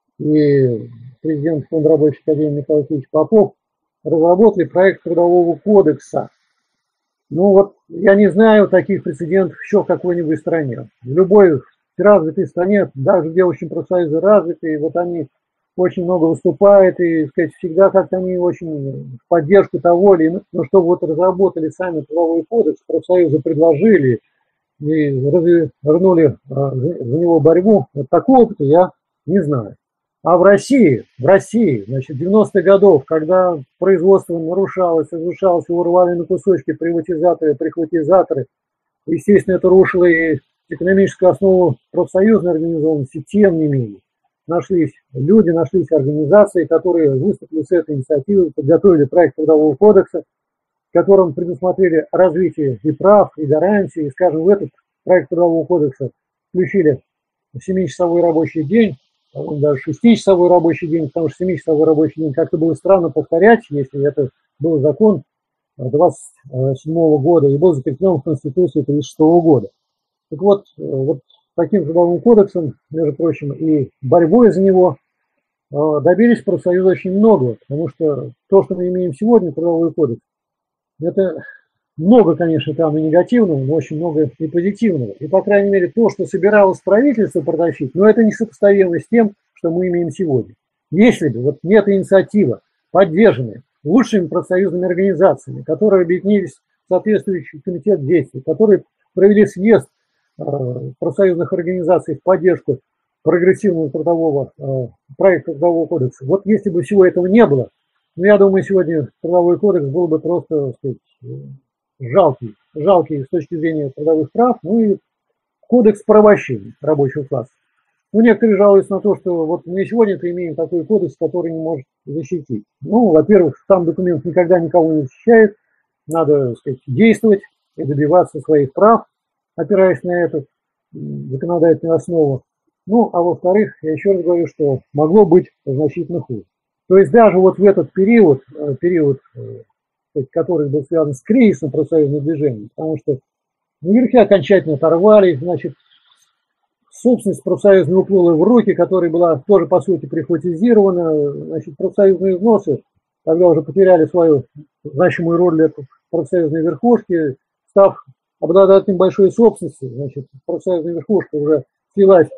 и президент Фонда рабочей академии Михаил Васильевич Попов разработали проект Трудового кодекса. Ну вот, я не знаю таких прецедентов еще в какой-нибудь стране. В любой развитой стране, даже где очень профсоюзы развиты, вот они очень много выступают, и, сказать, всегда как-то они очень в поддержку того или иного, но чтобы вот разработали сами Трудовой кодекс, профсоюзы предложили и развернули за него борьбу, вот такого опыта я не знаю. А в России, значит, 90-х годов, когда производство нарушалось, разрушалось, его рвали на кусочки приватизаторы, прихватизаторы, естественно, это рушило и экономическую основу профсоюзной организованности, тем не менее. нашлись люди, нашлись организации, которые выступили с этой инициативой, подготовили проект Трудового кодекса, в котором предусмотрели развитие и прав, и гарантий. И, скажем, в этот проект Трудового кодекса включили 7-часовой рабочий день, даже 6-часовой рабочий день, потому что 7-часовой рабочий день как-то было странно повторять, если это был закон 27 года и был закреплен в Конституции 36 года. Так вот, вот таким трудовым кодексом, между прочим, и борьбой за него добились профсоюзы очень многого, потому что то, что мы имеем сегодня, трудовой кодекс, это много, конечно, там и негативного, но очень много и позитивного. И, по крайней мере, то, что собиралось правительство протащить, но это несопоставимо с тем, что мы имеем сегодня. Если бы вот нет инициатива, поддержанная лучшими профсоюзными организациями, которые объединились в соответствующий комитет действий, которые провели съезд профсоюзных организаций в поддержку прогрессивного трудового проекта Трудового кодекса. Вот если бы всего этого не было, ну, я думаю, сегодня Трудовой кодекс был бы просто, так сказать, жалкий с точки зрения трудовых прав, ну и кодекс порабощения рабочего класса. Ну, некоторые жалуются на то, что вот мы сегодня-то имеем такой кодекс, который не может защитить. Ну, во-первых, сам документ никогда никого не защищает, надо, так сказать, действовать и добиваться своих прав, опираясь на эту законодательную основу. Ну, а во-вторых, я еще раз говорю, что могло быть значительно хуже. То есть даже вот в этот период, который был связан с кризисом профсоюзного движения, потому что наверху окончательно оторвали, значит, собственность профсоюзная уплыла в руки, которая была тоже, по сути, прихватизирована, значит, профсоюзные взносы тогда уже потеряли свою значимую роль для профсоюзной верхушки, став обладателем большой собственности, значит, профсоюзная верхушка уже слилась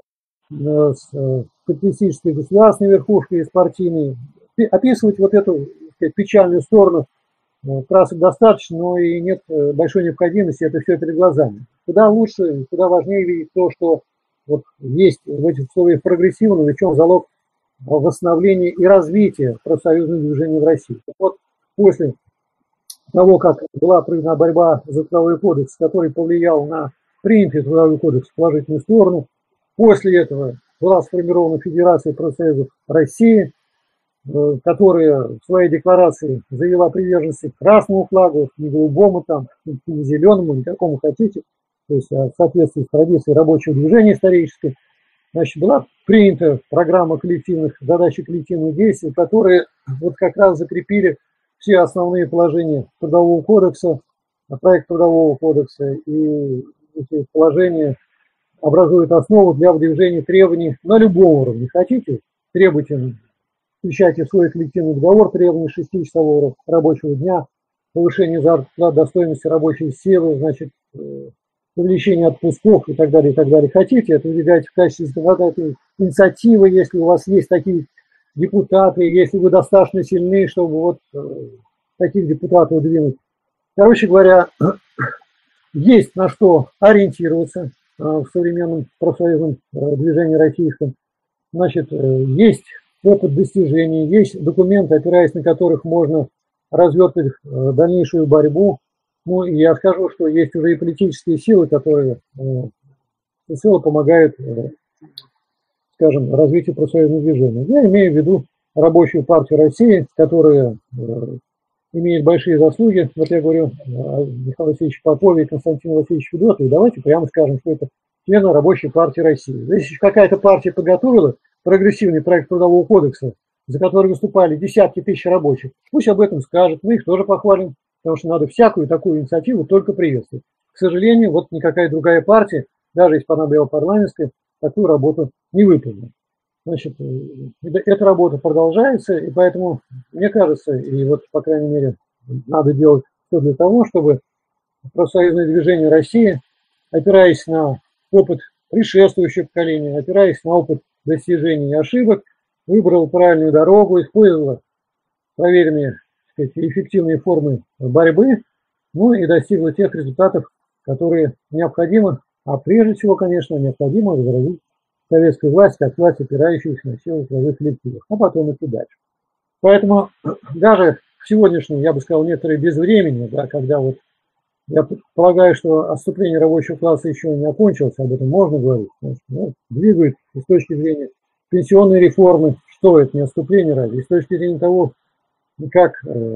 с капиталистической государственной верхушкой и с партийной. Описывать вот эту, так сказать, печальную сторону красок достаточно, но и нет большой необходимости, это все перед глазами. Куда лучше, куда важнее видеть то, что вот есть в этих условиях прогрессивного, и в чем залог восстановления и развития профсоюзного движения в России. Так вот, после того, как была проведена борьба за Трудовой кодекс, который повлиял на принятый Трудовой кодекс в положительную сторону, после этого была сформирована Федерация профсоюзов России, которая в своей декларации заявила приверженность к красному флагу, не голубому, там, не зеленому, ни какому хотите, то есть в соответствии с традицией рабочего движения исторической. Значит, была принята программа коллективных задач и коллективных действий, которые вот как раз закрепили все основные положения Трудового кодекса, проект Трудового кодекса, и эти положения образуют основу для выдвижения требований на любом уровне. Хотите, требуйте, включайте в свой коллективный договор требования 6-часового рабочего дня, повышение зарплат до стоимости рабочей силы, значит, увеличение отпусков и так далее, и так далее. Хотите, это выдвигайте в качестве законодательной инициативы, если у вас есть такие депутаты, если вы достаточно сильны, чтобы вот таких депутатов выдвинуть. Короче говоря, есть на что ориентироваться в современном профсоюзном движении российском. Значит, есть опыт достижений, есть документы, опираясь на которых можно развертывать дальнейшую борьбу. Ну, и я скажу, что есть уже и политические силы, которые всецело помогают, скажем, развитию профсоюзного движения. Я имею в виду Рабочую партию России, которая имеет большие заслуги. Вот я говорю о Михаиле Васильевиче Попове и Константине Васильевиче Федотове. Давайте прямо скажем, что это члены Рабочей партии России. Если какая-то партия подготовила прогрессивный проект Трудового кодекса, за который выступали десятки тысяч рабочих, пусть об этом скажут, мы их тоже похвалим, потому что надо всякую такую инициативу только приветствовать. К сожалению, вот никакая другая партия, даже если бы она была парламентская, такую работу не выполнила. Значит, эта работа продолжается, и поэтому, мне кажется, и вот, по крайней мере, надо делать все для того, чтобы профсоюзное движение России, опираясь на опыт предшествующего поколения, опираясь на опыт достижений и ошибок, выбрало правильную дорогу, использовало проверенные, так сказать, эффективные формы борьбы, ну и достигло тех результатов, которые необходимо, а прежде всего, конечно, необходимо возродить советскую власть как власть, опирающуюся на силу трудовых коллективов, а потом идти дальше. Поэтому даже в сегодняшнем, я бы сказал, некоторые безвремени, да, когда вот я полагаю, что отступление рабочего класса еще не окончилось, об этом можно говорить, ну, двигают с точки зрения пенсионной реформы. Что это, не отступление разве? И с точки зрения того, как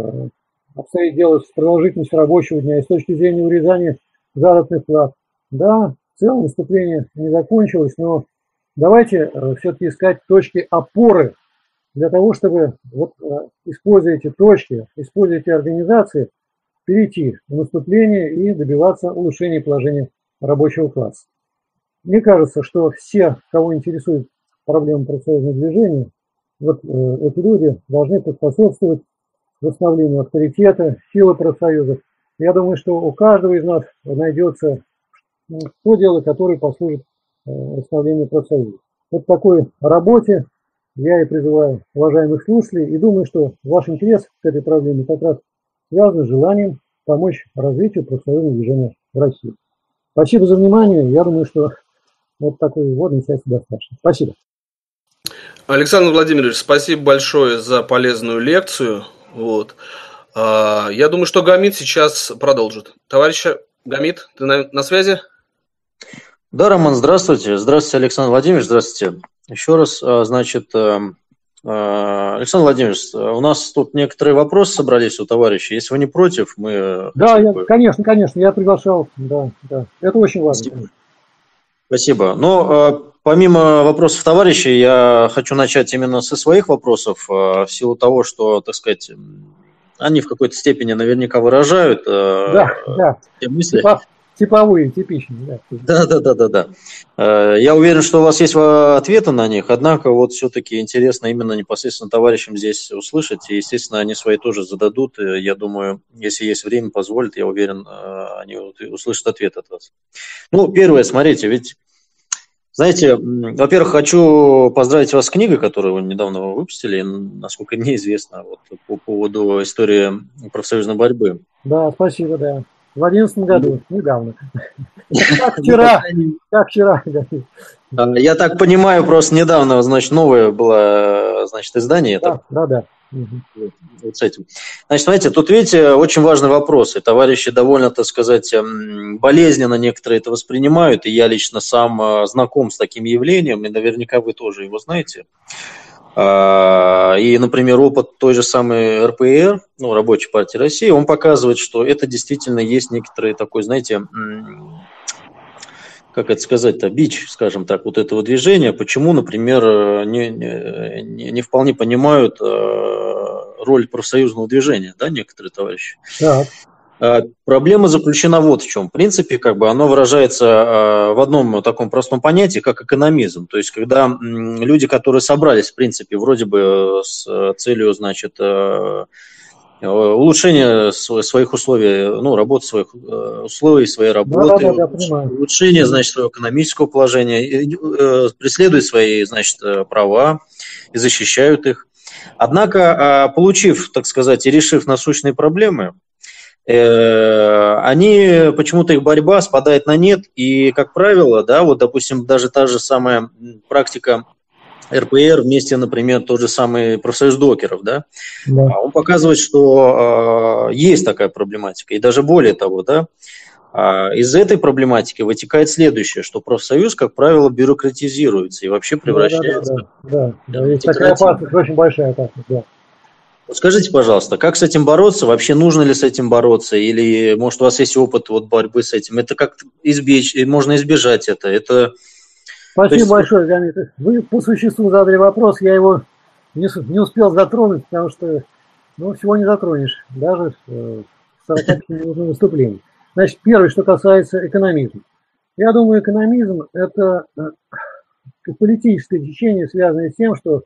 обстоит дело с продолжительностью рабочего дня, и с точки зрения урезания заработных плат. Да, в целом выступление не закончилось, но давайте все-таки искать точки опоры для того, чтобы, вот, используя эти точки, используя эти организации, перейти в наступление и добиваться улучшения положения рабочего класса. Мне кажется, что все, кого интересует проблема профсоюзного движения, вот эти люди должны поспособствовать восстановлению авторитета, силы профсоюзов. Я думаю, что у каждого из нас найдется то дело, которое послужит восстановлению профсоюза. Вот такой работе я и призываю уважаемых слушателей, и думаю, что ваш интерес к этой проблеме как раз связан с желанием помочь развитию профсоюзного движения в России. Спасибо за внимание. Я думаю, что вот такой вводной части достаточно. Спасибо. Александр Владимирович, спасибо большое за полезную лекцию. Вот. Я думаю, что Гамит сейчас продолжит. Товарищ Гамит, ты на связи? Да, Роман, здравствуйте. Здравствуйте, Александр Владимирович, здравствуйте. Еще раз, значит, Александр Владимирович, у нас тут некоторые вопросы собрались у товарища. Если вы не против, мы... Да, конечно, я приглашал. Да, это очень важно. Спасибо. Спасибо. Но помимо вопросов товарищей, я хочу начать именно со своих вопросов, в силу того, что, так сказать, они в какой-то степени наверняка выражают те мысли. Типовые, типичные. Да. Я уверен, что у вас есть ответы на них, однако вот все-таки интересно именно непосредственно товарищам здесь услышать, и, естественно, они свои тоже зададут. Я думаю, если есть время, позволит, я уверен, они услышат ответ от вас. Ну, первое, смотрите, ведь, знаете, во-первых, хочу поздравить вас с книгой, которую вы недавно выпустили, насколько мне известно, вот, по поводу истории профсоюзной борьбы. Да, спасибо, да. В 2011 году, недавно. Как вчера. Я так понимаю, просто недавно, значит, новое было, значит, издание. Да. Вот с этим. Значит, знаете, тут, видите, очень важный вопрос, и товарищи довольно, так сказать, болезненно некоторые это воспринимают, и я лично сам знаком с таким явлением, и наверняка вы тоже его знаете. И, например, опыт той же самой РПР, Рабочей партии России, он показывает, что это действительно есть некоторый такой, знаете, как это сказать-то, бич, скажем так, вот этого движения. Почему, например, не вполне понимают роль профсоюзного движения, да, некоторые товарищи. Так. Проблема заключена вот в чем. В принципе, как бы оно выражается в одном таком простом понятии, как экономизм. То есть, когда люди, которые собрались, в принципе, вроде бы с целью, значит, улучшения своих условий, работы своих условий, своей работы, улучшения, значит, своего экономического положения, преследуют свои, значит, права и защищают их. Однако, получив, так сказать, и решив насущные проблемы, они, почему-то их борьба спадает на нет, и, как правило, да, вот, допустим, даже та же самая практика РПР вместе, например, тот же самый профсоюз докеров, да, он показывает, что есть такая проблематика, и даже более того, да, из этой проблематики вытекает следующее, что профсоюз, как правило, бюрократизируется и вообще превращается... Да, есть такая опасность, очень большая опасность, да. Скажите, пожалуйста, как с этим бороться? Вообще нужно ли с этим бороться? Или, может, у вас есть опыт вот борьбы с этим? Это как можно избежать это? Спасибо большое, Гамит. Вы по существу задали вопрос, я его не успел затронуть, потому что всего не затронешь, даже в 40-минутном выступлении. Значит, первое, что касается экономизма. Я думаю, экономизм – это политическое течение, связанное с тем, что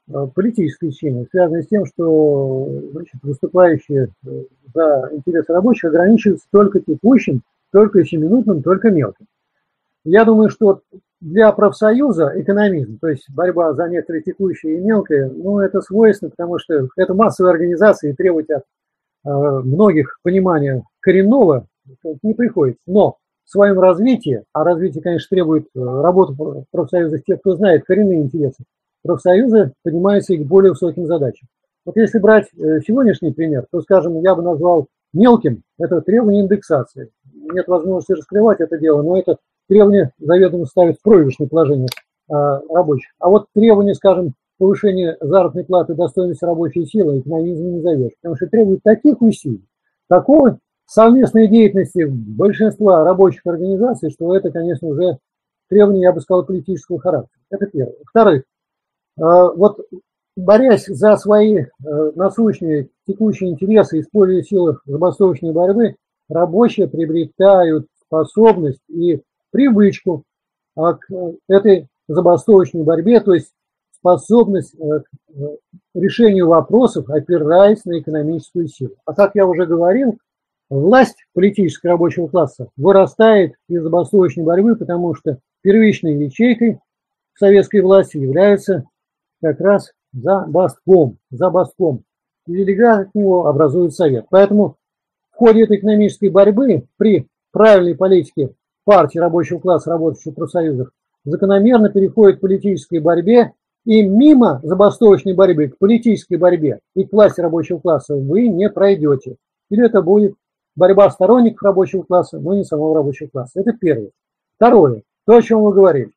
значит, выступающие за интересы рабочих ограничиваются только текущим, только сиюминутным, только мелким. Я думаю, что для профсоюза экономизм, то есть борьба за некоторые текущие и мелкие, это свойственно, потому что это массовая организация и требовать от многих понимания коренного не приходится. Но в своем развитии, а развитие, конечно, требует работы в профсоюзах тех, кто знает коренные интересы, профсоюзы поднимаются и к более высоким задачам. Вот если брать сегодняшний пример, то, скажем, я бы назвал мелким, это требование индексации. Нет возможности раскрывать это дело, но это требование заведомо ставит в проигрышное положение рабочих. А вот требования, скажем, повышения заработной платы и достоинности рабочей силы экономизм не назовешь, потому что требует таких усилий, такой совместной деятельности большинства рабочих организаций, что это, конечно, уже требования, я бы сказал, политического характера. Это первое. Во-вторых, вот борясь за свои насущные текущие интересы, используя силы забастовочной борьбы, рабочие приобретают способность и привычку к этой забастовочной борьбе, то есть способность к решению вопросов, опираясь на экономическую силу. А как я уже говорил, власть политического рабочего класса вырастает из забастовочной борьбы, потому что первичной ячейкой советской власти является как раз забастком. И делегат от него образует совет. Поэтому в ходе этой экономической борьбы при правильной политике партии рабочего класса, работающих в профсоюзах, закономерно переходит к политической борьбе, и мимо забастовочной борьбы к политической борьбе и к власти рабочего класса вы не пройдете. Или это будет борьба сторонников рабочего класса, но не самого рабочего класса. Это первое. Второе. То, о чем вы говорите.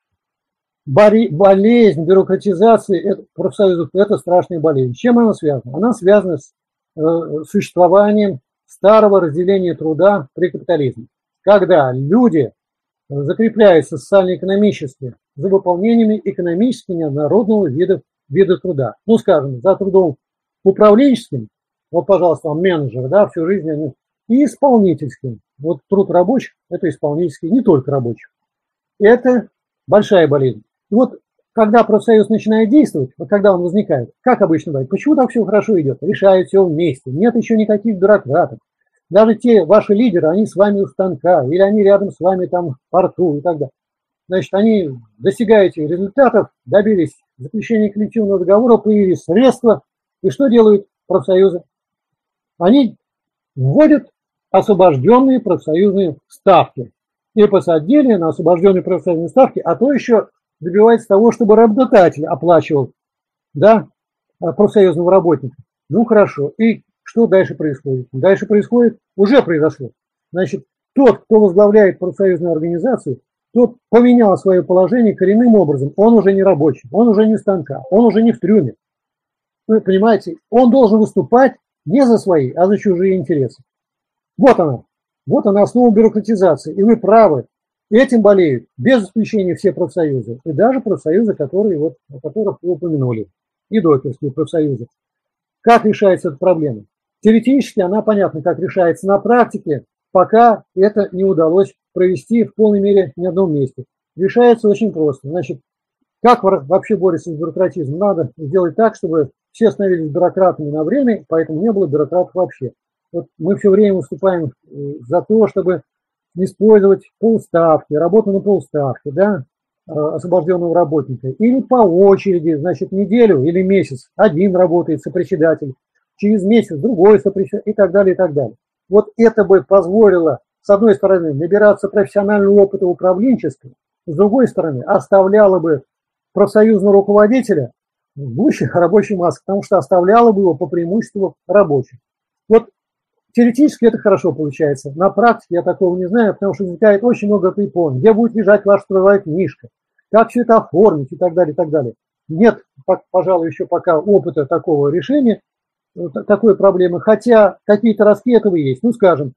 Болезнь бюрократизации профсоюзов – это страшная болезнь. С чем она связана? Она связана с существованием старого разделения труда при капитализме. Когда люди закрепляются социально-экономически за выполнениями экономически неоднородного вида труда. Ну, скажем, за трудом управленческим, вот, пожалуйста, он менеджер, да, всю жизнь они, и исполнительским. Вот труд рабочих – это исполнительский, не только рабочих. Это большая болезнь. И вот когда профсоюз начинает действовать, вот когда он возникает, как обычно бывает, почему так все хорошо идет? Решают все вместе, нет еще никаких бюрократов. Даже те ваши лидеры, они с вами у станка, или они рядом с вами там в порту и так далее. Значит, они достигают результатов, добились заключения коллективного договора, появились средства. И что делают профсоюзы? Они вводят освобожденные профсоюзные ставки. И посадили на освобожденные профсоюзные ставки, а то еще добивается того, чтобы работодатель оплачивал, да, профсоюзного работника. Ну, хорошо. И что дальше происходит? Дальше происходит, уже произошло. Значит, тот, кто возглавляет профсоюзную организацию, тот поменял свое положение коренным образом. Он уже не рабочий, он уже не станка, он уже не в трюме. Вы понимаете, он должен выступать не за свои, а за чужие интересы. Вот она основа бюрократизации. И вы правы, этим болеют, без исключения, все профсоюзы. И даже профсоюзы, о которых вы упомянули, и докерские профсоюзы. Как решается эта проблема? Теоретически она понятна, как решается. На практике пока это не удалось провести в полной мере ни в одном месте. Решается очень просто. Значит, как вообще борется с бюрократизмом? Надо сделать так, чтобы все становились бюрократами на время, поэтому не было бюрократов вообще. Вот мы все время выступаем за то, чтобы использовать полставки, работу на полставки, да, освобожденного работника. Или по очереди, значит, неделю или месяц один работает сопредседатель, через месяц другой сопредседатель и так далее, и так далее. Вот это бы позволило, с одной стороны, набираться профессионального опыта управленческого, с другой стороны, оставляло бы профсоюзного руководителя в гуще рабочей массы, потому что оставляло бы его по преимуществу рабочих. Вот теоретически это хорошо получается. На практике я такого не знаю, потому что возникает очень много препон. Где будет лежать ваша трудовая книжка? Как все это оформить и так далее, и так далее. Нет, пожалуй, еще пока опыта такого решения, такой проблемы. Хотя какие-то ростки этого есть. Ну, скажем,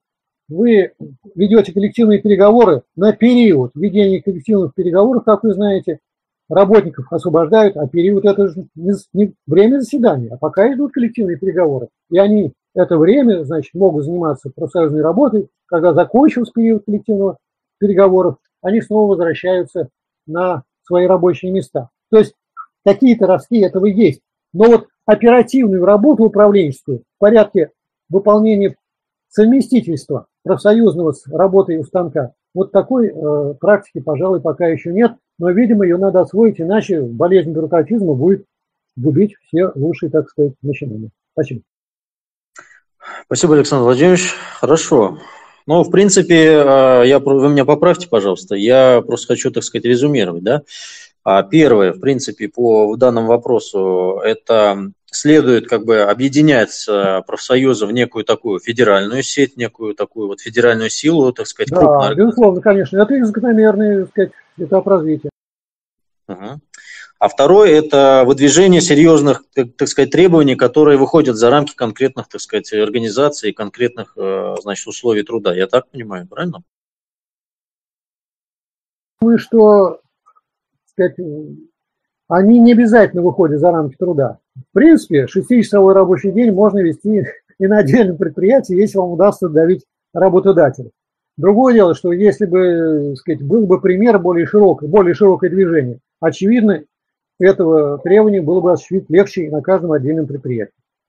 вы ведете коллективные переговоры на период ведения коллективных переговоров, как вы знаете, работников освобождают, а период это же не время заседания, а пока идут коллективные переговоры. И они это время, значит, могут заниматься профсоюзной работой. Когда закончился период коллективных переговоров, они снова возвращаются на свои рабочие места. То есть какие-то ростки этого есть. Но вот оперативную работу управленческую в порядке выполнения совместительства профсоюзного с работой у станка, вот такой практики, пожалуй, пока еще нет. Но, видимо, ее надо освоить, иначе болезнь бюрократизма будет губить все лучшие, так сказать, начинания. Спасибо. Спасибо, Александр Владимирович. Хорошо. Ну, в принципе, вы меня поправьте, пожалуйста. Я просто хочу, так сказать, резюмировать, да. Первое, в принципе, по данному вопросу, это следует как бы объединять профсоюзы в некую такую федеральную сеть, некую такую вот федеральную силу, так сказать, да, крупную. Безусловно, конечно. Это закономерный, так сказать, этап развития. Угу. А второй – это выдвижение серьезных, так сказать, требований, которые выходят за рамки конкретных, так сказать, организаций и конкретных, значит, условий труда. Я так понимаю, правильно? Думаю, что, так сказать, они не обязательно выходят за рамки труда. В принципе, 6-часовой рабочий день можно вести и на отдельном предприятии, если вам удастся давить работодателя. Другое дело, что если бы, так сказать, был бы пример более широкое движение, очевидно, этого требования было бы осуществить легче и на каждом отдельном предприятии.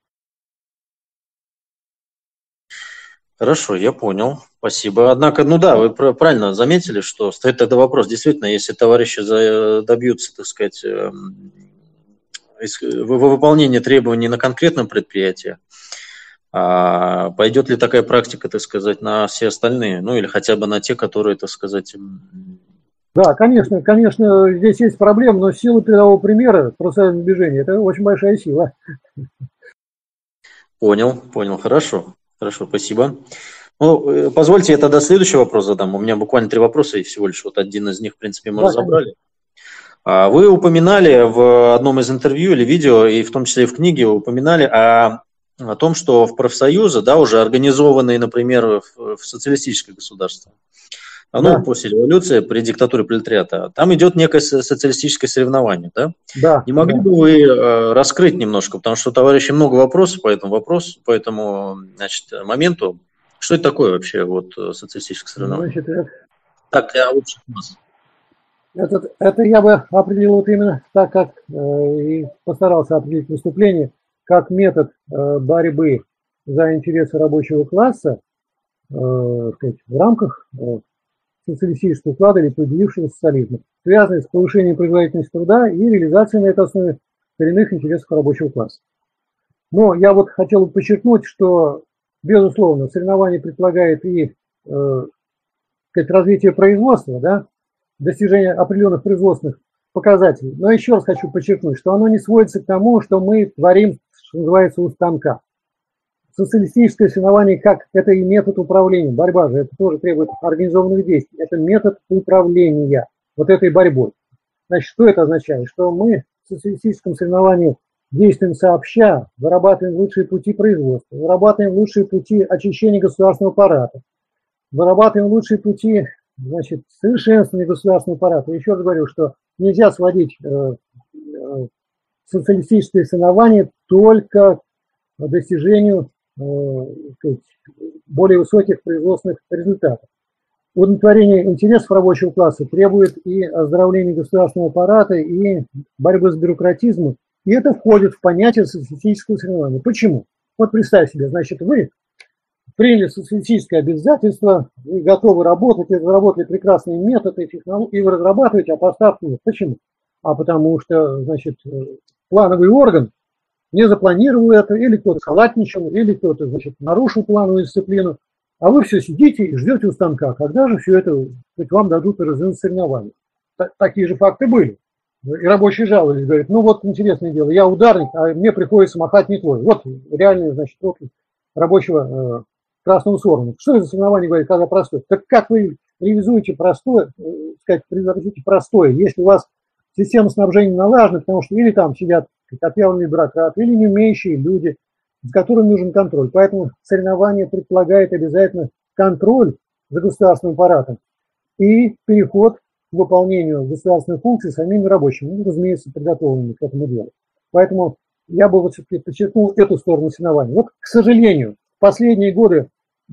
Хорошо, я понял, спасибо. Однако, ну да, вы правильно заметили, что стоит тогда вопрос. Действительно, если товарищи добьются, так сказать, выполнения требований на конкретном предприятии, пойдет ли такая практика, так сказать, на все остальные, ну или хотя бы на те, которые, так сказать... Да, конечно, здесь есть проблема, но сила передового примера профсоюзного движения – это очень большая сила. Понял, хорошо, спасибо. Ну, позвольте, я тогда следующий вопрос задам. У меня буквально 3 вопроса, и всего лишь вот один из них, в принципе, мы разобрали. Вы упоминали в одном из интервью или видео, и в том числе и в книге, упоминали о том, что в профсоюзы, да, уже организованные, например, в социалистическое государство, после революции, при диктатуре пролетариата, там идет некое социалистическое соревнование, да? Да. Не могли бы вы раскрыть немножко, потому что у товарищей много вопросов по этому значит, моменту. Что это такое вообще, вот, социалистическое соревнование? Значит, так, для общих масс. Это я бы определил вот именно так, как и постарался определить выступление, как метод борьбы за интересы рабочего класса в рамках социалистического уклада или поделившего социализма, связанный с повышением производительности труда и реализацией на этой основе коренных интересов рабочего класса. Но я вот хотел бы подчеркнуть, что, безусловно, соревнование предполагает и развитие производства, да, достижение определенных производственных показателей. Но еще раз хочу подчеркнуть, что оно не сводится к тому, что мы творим, что называется, у станка. Социалистическое соревнование, как это и метод управления, борьба же, это тоже требует организованных действий. Это метод управления вот этой борьбой. Значит, что это означает? Что мы в социалистическом соревновании действуем сообща, вырабатываем лучшие пути производства, вырабатываем лучшие пути очищения государственного аппарата, вырабатываем лучшие пути, значит, совершенствования государственного аппарата. Еще раз говорю, что нельзя сводить социалистическое соревнование только к достижению более высоких производственных результатов. Удовлетворение интересов рабочего класса требует и оздоровления государственного аппарата, и борьбы с бюрократизмом. И это входит в понятие социалистического соревнования. Почему? Вот представь себе, значит, вы приняли социалистическое обязательство, вы готовы работать, вы разработали прекрасные методы, технологии, и вы разрабатываете, а поставки нет. Почему? А потому что, значит, плановый орган не запланировал это, или кто-то халатничал, или кто-то, значит, нарушил плановую дисциплину, а вы все сидите и ждете у станка, когда же все это вам дадут развернуть соревнования. Такие же факты были. И рабочие жаловались, говорят, ну вот интересное дело, я ударник, а мне приходится махать метлой. Вот реальный, значит, опыт рабочего красного сорвана. Что это за соревнование, говорит, когда простое? Так как вы реализуете простое, производите простое, если у вас система снабжения налажена, потому что или там сидят отъявленные бюрократы, или не умеющие люди, с которыми нужен контроль. Поэтому соревнование предполагает обязательно контроль за государственным аппаратом и переход к выполнению государственных функций самими рабочими, ну, разумеется, подготовленными к этому делу. Поэтому я бы вот все-таки подчеркнул эту сторону соревнования. Вот, к сожалению, в последние годы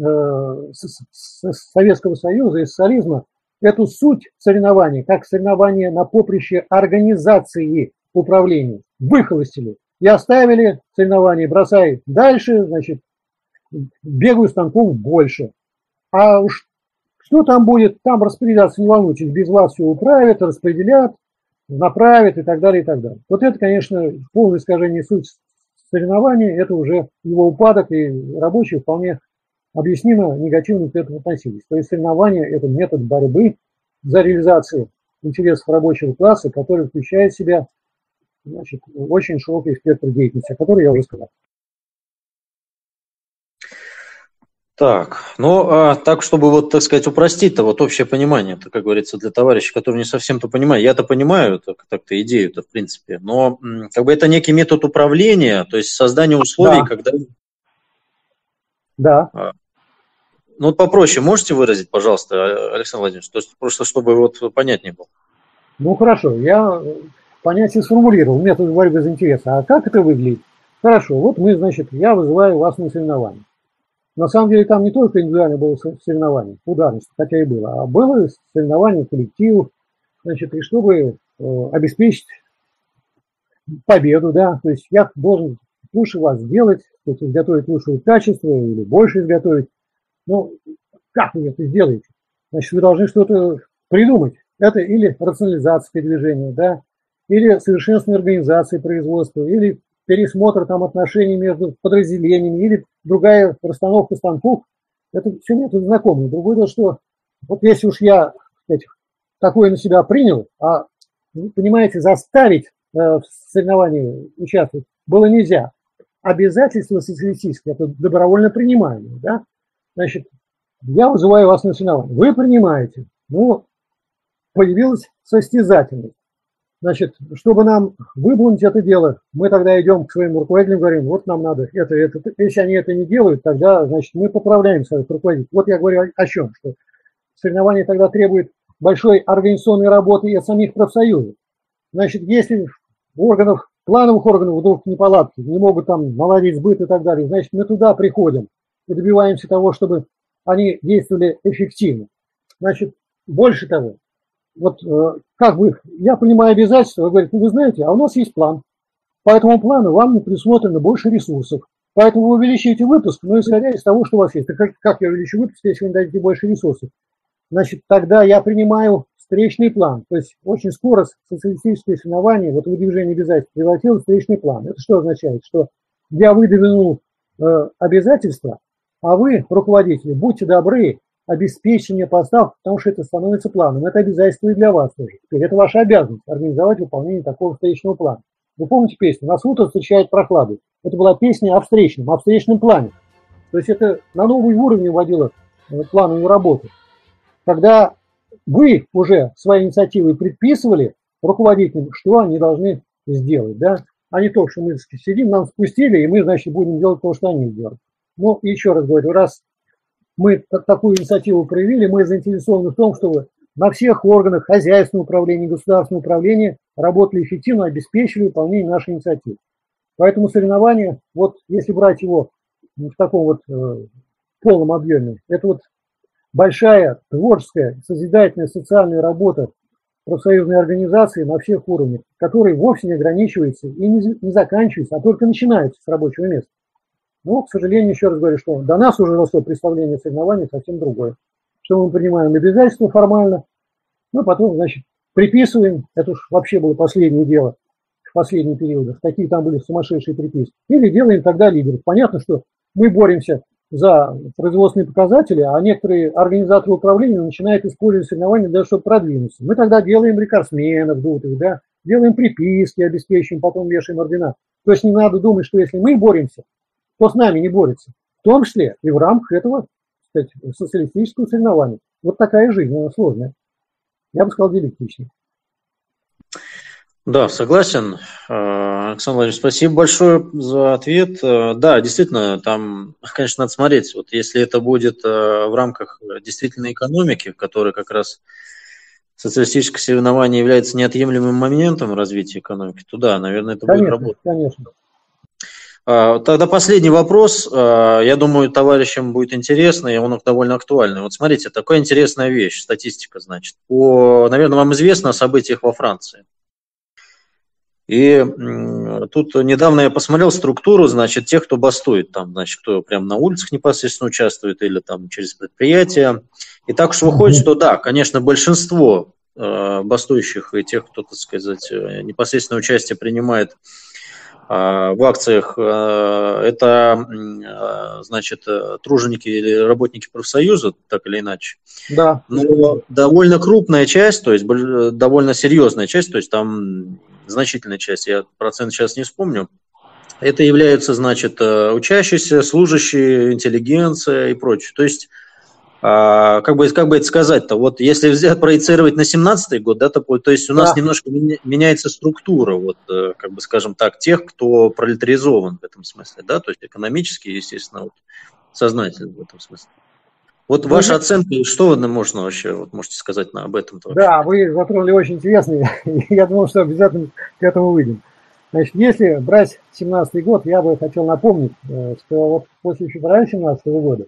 Советского Союза и социализма эту суть соревнований, как соревнования на поприще организации управления, выхолостили и оставили соревнования, бросай дальше, значит, бегаю станком больше. А уж что там будет, там распределяться не волнуйтесь, без вас все управят, распределят, направят и так далее, и так далее. Вот это, конечно, полное искажение сути соревнований, это уже его упадок, и рабочие вполне объяснимо негативно к этому относились. То есть соревнования – это метод борьбы за реализацию интересов рабочего класса, который включает в себя, значит, очень широкий спектр деятельности, о которой я уже сказал. Так, ну, так, чтобы вот, так сказать, упростить-то, вот общее понимание, это, как говорится, для товарищей, которые не совсем-то понимают. Я-то понимаю так-то идею-то, в принципе, но как бы это некий метод управления, то есть создание условий, Да, когда... да. Ну, вот попроще можете выразить, пожалуйста, Александр Владимирович, то есть просто чтобы вот понятнее было. Ну хорошо, я понятие сформулировал, метод борьбы за интересы. А как это выглядит? Хорошо, вот мы, значит, я вызываю вас на соревнование. На самом деле там не только индивидуально было соревнование, ударность, хотя и было, а было соревнование коллективов, значит, и чтобы обеспечить победу, да, то есть я должен лучше вас сделать, то есть изготовить лучшее качество или больше изготовить. Ну, как вы это сделаете? Значит, вы должны что-то придумать. Это или рационализация движения, да, или совершенствование организации производства, или пересмотр там отношений между подразделениями, или другая расстановка станков. Это все методы знакомые. Другое дело, что вот если уж я, кстати, такое на себя принял, а, вы понимаете, заставить в соревновании участвовать было нельзя. Обязательства социалистические, это добровольно принимаемые, да. Значит, я вызываю вас на соревнование. Вы принимаете. Ну, появилась состязательность. Значит, чтобы нам выполнить это дело, мы тогда идем к своим руководителям и говорим, вот нам надо это. Если они это не делают, тогда, значит, мы поправляем своих руководителей. Вот я говорю о чем, что соревнование тогда требует большой организационной работы и от самих профсоюзов. Значит, если органов, плановых органов вдруг неполадки, не могут там наладить сбыт и так далее, значит, мы туда приходим и добиваемся того, чтобы они действовали эффективно. Значит, больше того, вот как бы, я понимаю обязательства, вы говорите, ну вы знаете, а у нас есть план. По этому плану вам не присмотрено больше ресурсов. Поэтому вы увеличиваете выпуск, но исходя из того, что у вас есть. Как я увеличу выпуск, если вы не дадите больше ресурсов? Значит, тогда я принимаю встречный план. То есть очень скоро социалистическое соревнование, вот выдвижение обязательств превратилось в встречный план. Это что означает? Что я выдвинул обязательства, а вы, руководители, будьте добры, обеспечение поставок, потому что это становится планом. Это обязательство и для вас тоже. Теперь это ваша обязанность организовать выполнение такого встречного плана. Вы помните песню «Нас утро встречает прохладой»? Это была песня о встречном плане. То есть это на новый уровень вводило плановую работу. Когда вы уже своей инициативой предписывали руководителям, что они должны сделать, да? А не то, что мы сидим, нам спустили, и мы, значит, будем делать то, что они делают. Ну, еще раз говорю, раз мы такую инициативу проявили, мы заинтересованы в том, чтобы на всех органах хозяйственного управления, государственного управления работали эффективно, обеспечили выполнение нашей инициативы. Поэтому соревнования, вот если брать его в таком вот полном объеме, это вот большая творческая, созидательная социальная работа профсоюзной организации на всех уровнях, которая вовсе не ограничивается и не заканчивается, а только начинается с рабочего места. Но, к сожалению, еще раз говорю, что до нас уже росло представление соревнований совсем другое. Что мы принимаем обязательства формально, но потом, значит, приписываем, это уж вообще было последнее дело в последних периодах, такие там были сумасшедшие приписки, или делаем тогда лидеров. Понятно, что мы боремся за производственные показатели, а некоторые организаторы управления начинают использовать соревнования для того, чтобы продвинуться. Мы тогда делаем рекордсменов дутых, да, делаем приписки, обеспечиваем, потом вешаем ордена. То есть не надо думать, что если мы боремся, то с нами не борется. В том числе и в рамках этого, кстати, социалистического соревнования. Вот такая жизнь, она сложная. Я бы сказал, диалектичная. Да, согласен. Александр Владимирович, спасибо большое за ответ. Да, действительно, там, конечно, надо смотреть. Вот если это будет в рамках действительной экономики, которая как раз социалистическое соревнование является неотъемлемым моментом развития экономики, то да, наверное, это будет работать. Конечно. Тогда последний вопрос. Я думаю, товарищам будет интересно, и он довольно актуальный. Вот смотрите, такая интересная вещь, статистика, значит. Наверное, вам известно о событиях во Франции. И тут недавно я посмотрел структуру, значит, тех, кто бастует там, значит, кто прямо на улицах непосредственно участвует или там через предприятия. И так уж выходит, что да, конечно, большинство бастующих и тех, кто, так сказать, непосредственное участие принимает в акциях, это, значит, труженики или работники профсоюза, так или иначе. Да. Но довольно крупная часть, то есть довольно серьезная часть, то есть там значительная часть, я процент сейчас не вспомню, это являются, значит, учащиеся, служащие, интеллигенция и прочее. То есть, как бы это сказать-то, вот если взять, проецировать на 17-й год, да, то есть у нас немножко меняется структура, вот, как бы, скажем так, тех, кто пролетаризован в этом смысле, да, то есть экономически, естественно, вот, сознательно в этом смысле. Вот ваша оценка, что вы можно вообще, вот, можете сказать об этом? Да, вы затронули очень интересный, я думал, что обязательно к этому выйдем. Значит, если брать 17-й год, я бы хотел напомнить, что вот после февраля 17 года,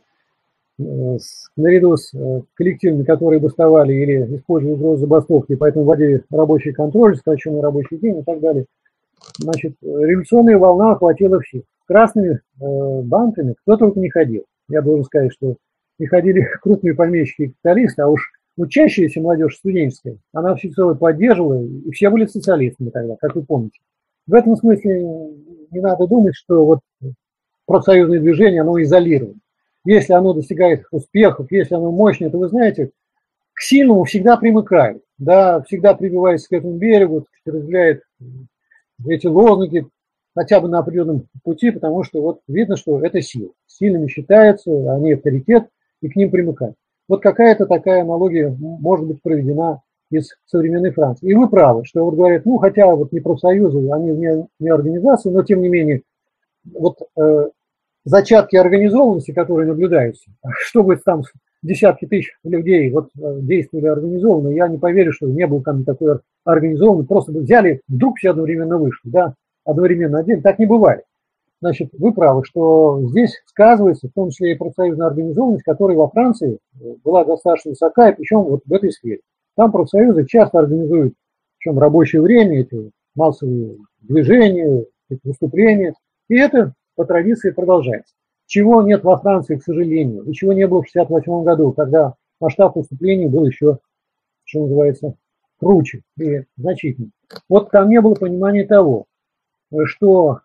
наряду с коллективами, которые бастовали или использовали угрозу забастовки, поэтому вводили рабочий контроль, сокращенный рабочий день и так далее, значит, революционная волна охватила всех. Красными бантами кто только не ходил. Я должен сказать, что не ходили крупные помещики и капиталисты, а уж учащаяся молодежь студенческая, она всецело поддерживала, и все были социалистами тогда, как вы помните. В этом смысле не надо думать, что вот профсоюзное движение, оно изолировано. Если оно достигает успехов, если оно мощное, то вы знаете, к сильному всегда примыкают, да, всегда прибивается к этому берегу, разделяет эти лозунги хотя бы на определенном пути, потому что вот видно, что это сила. Сильными считаются, они авторитет, и к ним примыкают. Вот какая-то такая аналогия может быть проведена из современной Франции. И вы правы, что вот говорят, ну, хотя вот не профсоюзы, они не организации, но тем не менее, вот зачатки организованности, которые наблюдаются, чтобы там десятки тысяч людей вот действовали организованно, я не поверю, что не был там такой организованный, просто взяли, вдруг все одновременно вышли, да, одновременно отдельно, так не бывает. Значит, вы правы, что здесь сказывается, в том числе и профсоюзная организованность, которая во Франции была достаточно высока, и причем вот в этой сфере. Там профсоюзы часто организуют, причем рабочее время, эти массовые движения, эти выступления, и это по традиции продолжается. Чего нет во Франции, к сожалению, и чего не было в 1968 году, когда масштаб выступлений был еще, что называется, круче и значительнее. Вот там не было понимания того, что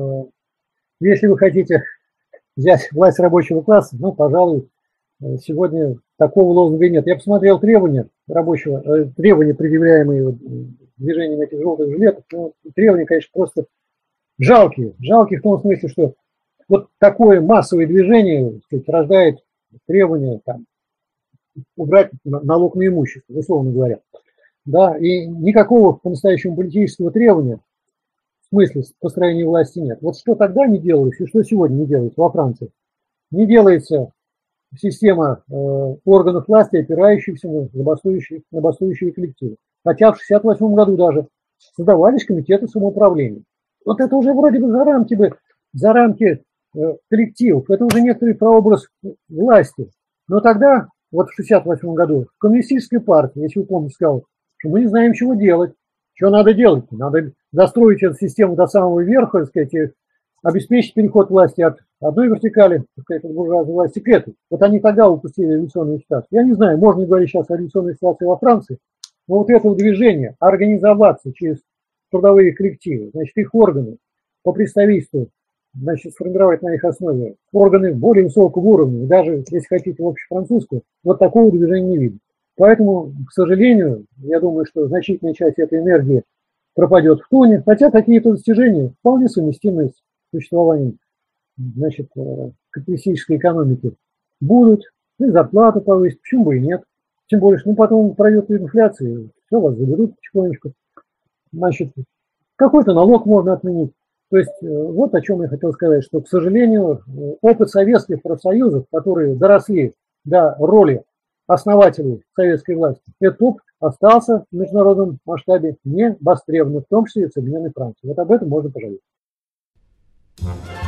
если вы хотите взять власть рабочего класса, ну, пожалуй, сегодня такого лозунга нет. Я посмотрел требования рабочего, требования, предъявляемые движением этих желтых жилетов, ну, требования, конечно, просто жалкие. Жалкие в том смысле, что вот такое массовое движение, так сказать, рождает требования там, убрать налог на имущество, условно говоря. Да, и никакого по-настоящему политического требования в смысле построения власти нет. Вот что тогда не делалось и что сегодня не делается во Франции? Не делается система органов власти, опирающихся на бастующие коллективы. Хотя в 1968 году даже создавались комитеты самоуправления. Вот это уже вроде бы за рамки коллективов, это уже некоторый прообраз власти. Но тогда, вот в 1968 году, коммунистическая партия, если вы помните, сказала, что мы не знаем, чего делать. Что надо делать? Надо достроить эту систему до самого верха, так сказать, и обеспечить переход власти от одной вертикали, так сказать, от буржуазной власти к этой. Вот они тогда упустили революционную ситуацию. Я не знаю, можно ли говорить сейчас о революционной ситуации во Франции, но вот этого движения организоваться через трудовые коллективы, значит, их органы по представительству, значит, сформировать на их основе органы более высокого уровня, даже, если хотите, общефранцузскую, вот такого движения не видно. Поэтому, к сожалению, я думаю, что значительная часть этой энергии пропадет в туне, хотя какие-то достижения вполне совместимы с существованием, значит, капиталистической экономики будут, и зарплату повысить, почему бы и нет. Тем более, что потом пройдет инфляция, все вас заберут потихонечку. Значит, какой-то налог можно отменить. То есть вот о чем я хотел сказать, что, к сожалению, опыт советских профсоюзов, которые доросли до роли основателей советской власти, этот опыт остался в международном масштабе не востребован, в том числе и в современной Франции. Вот об этом можно пожалеть.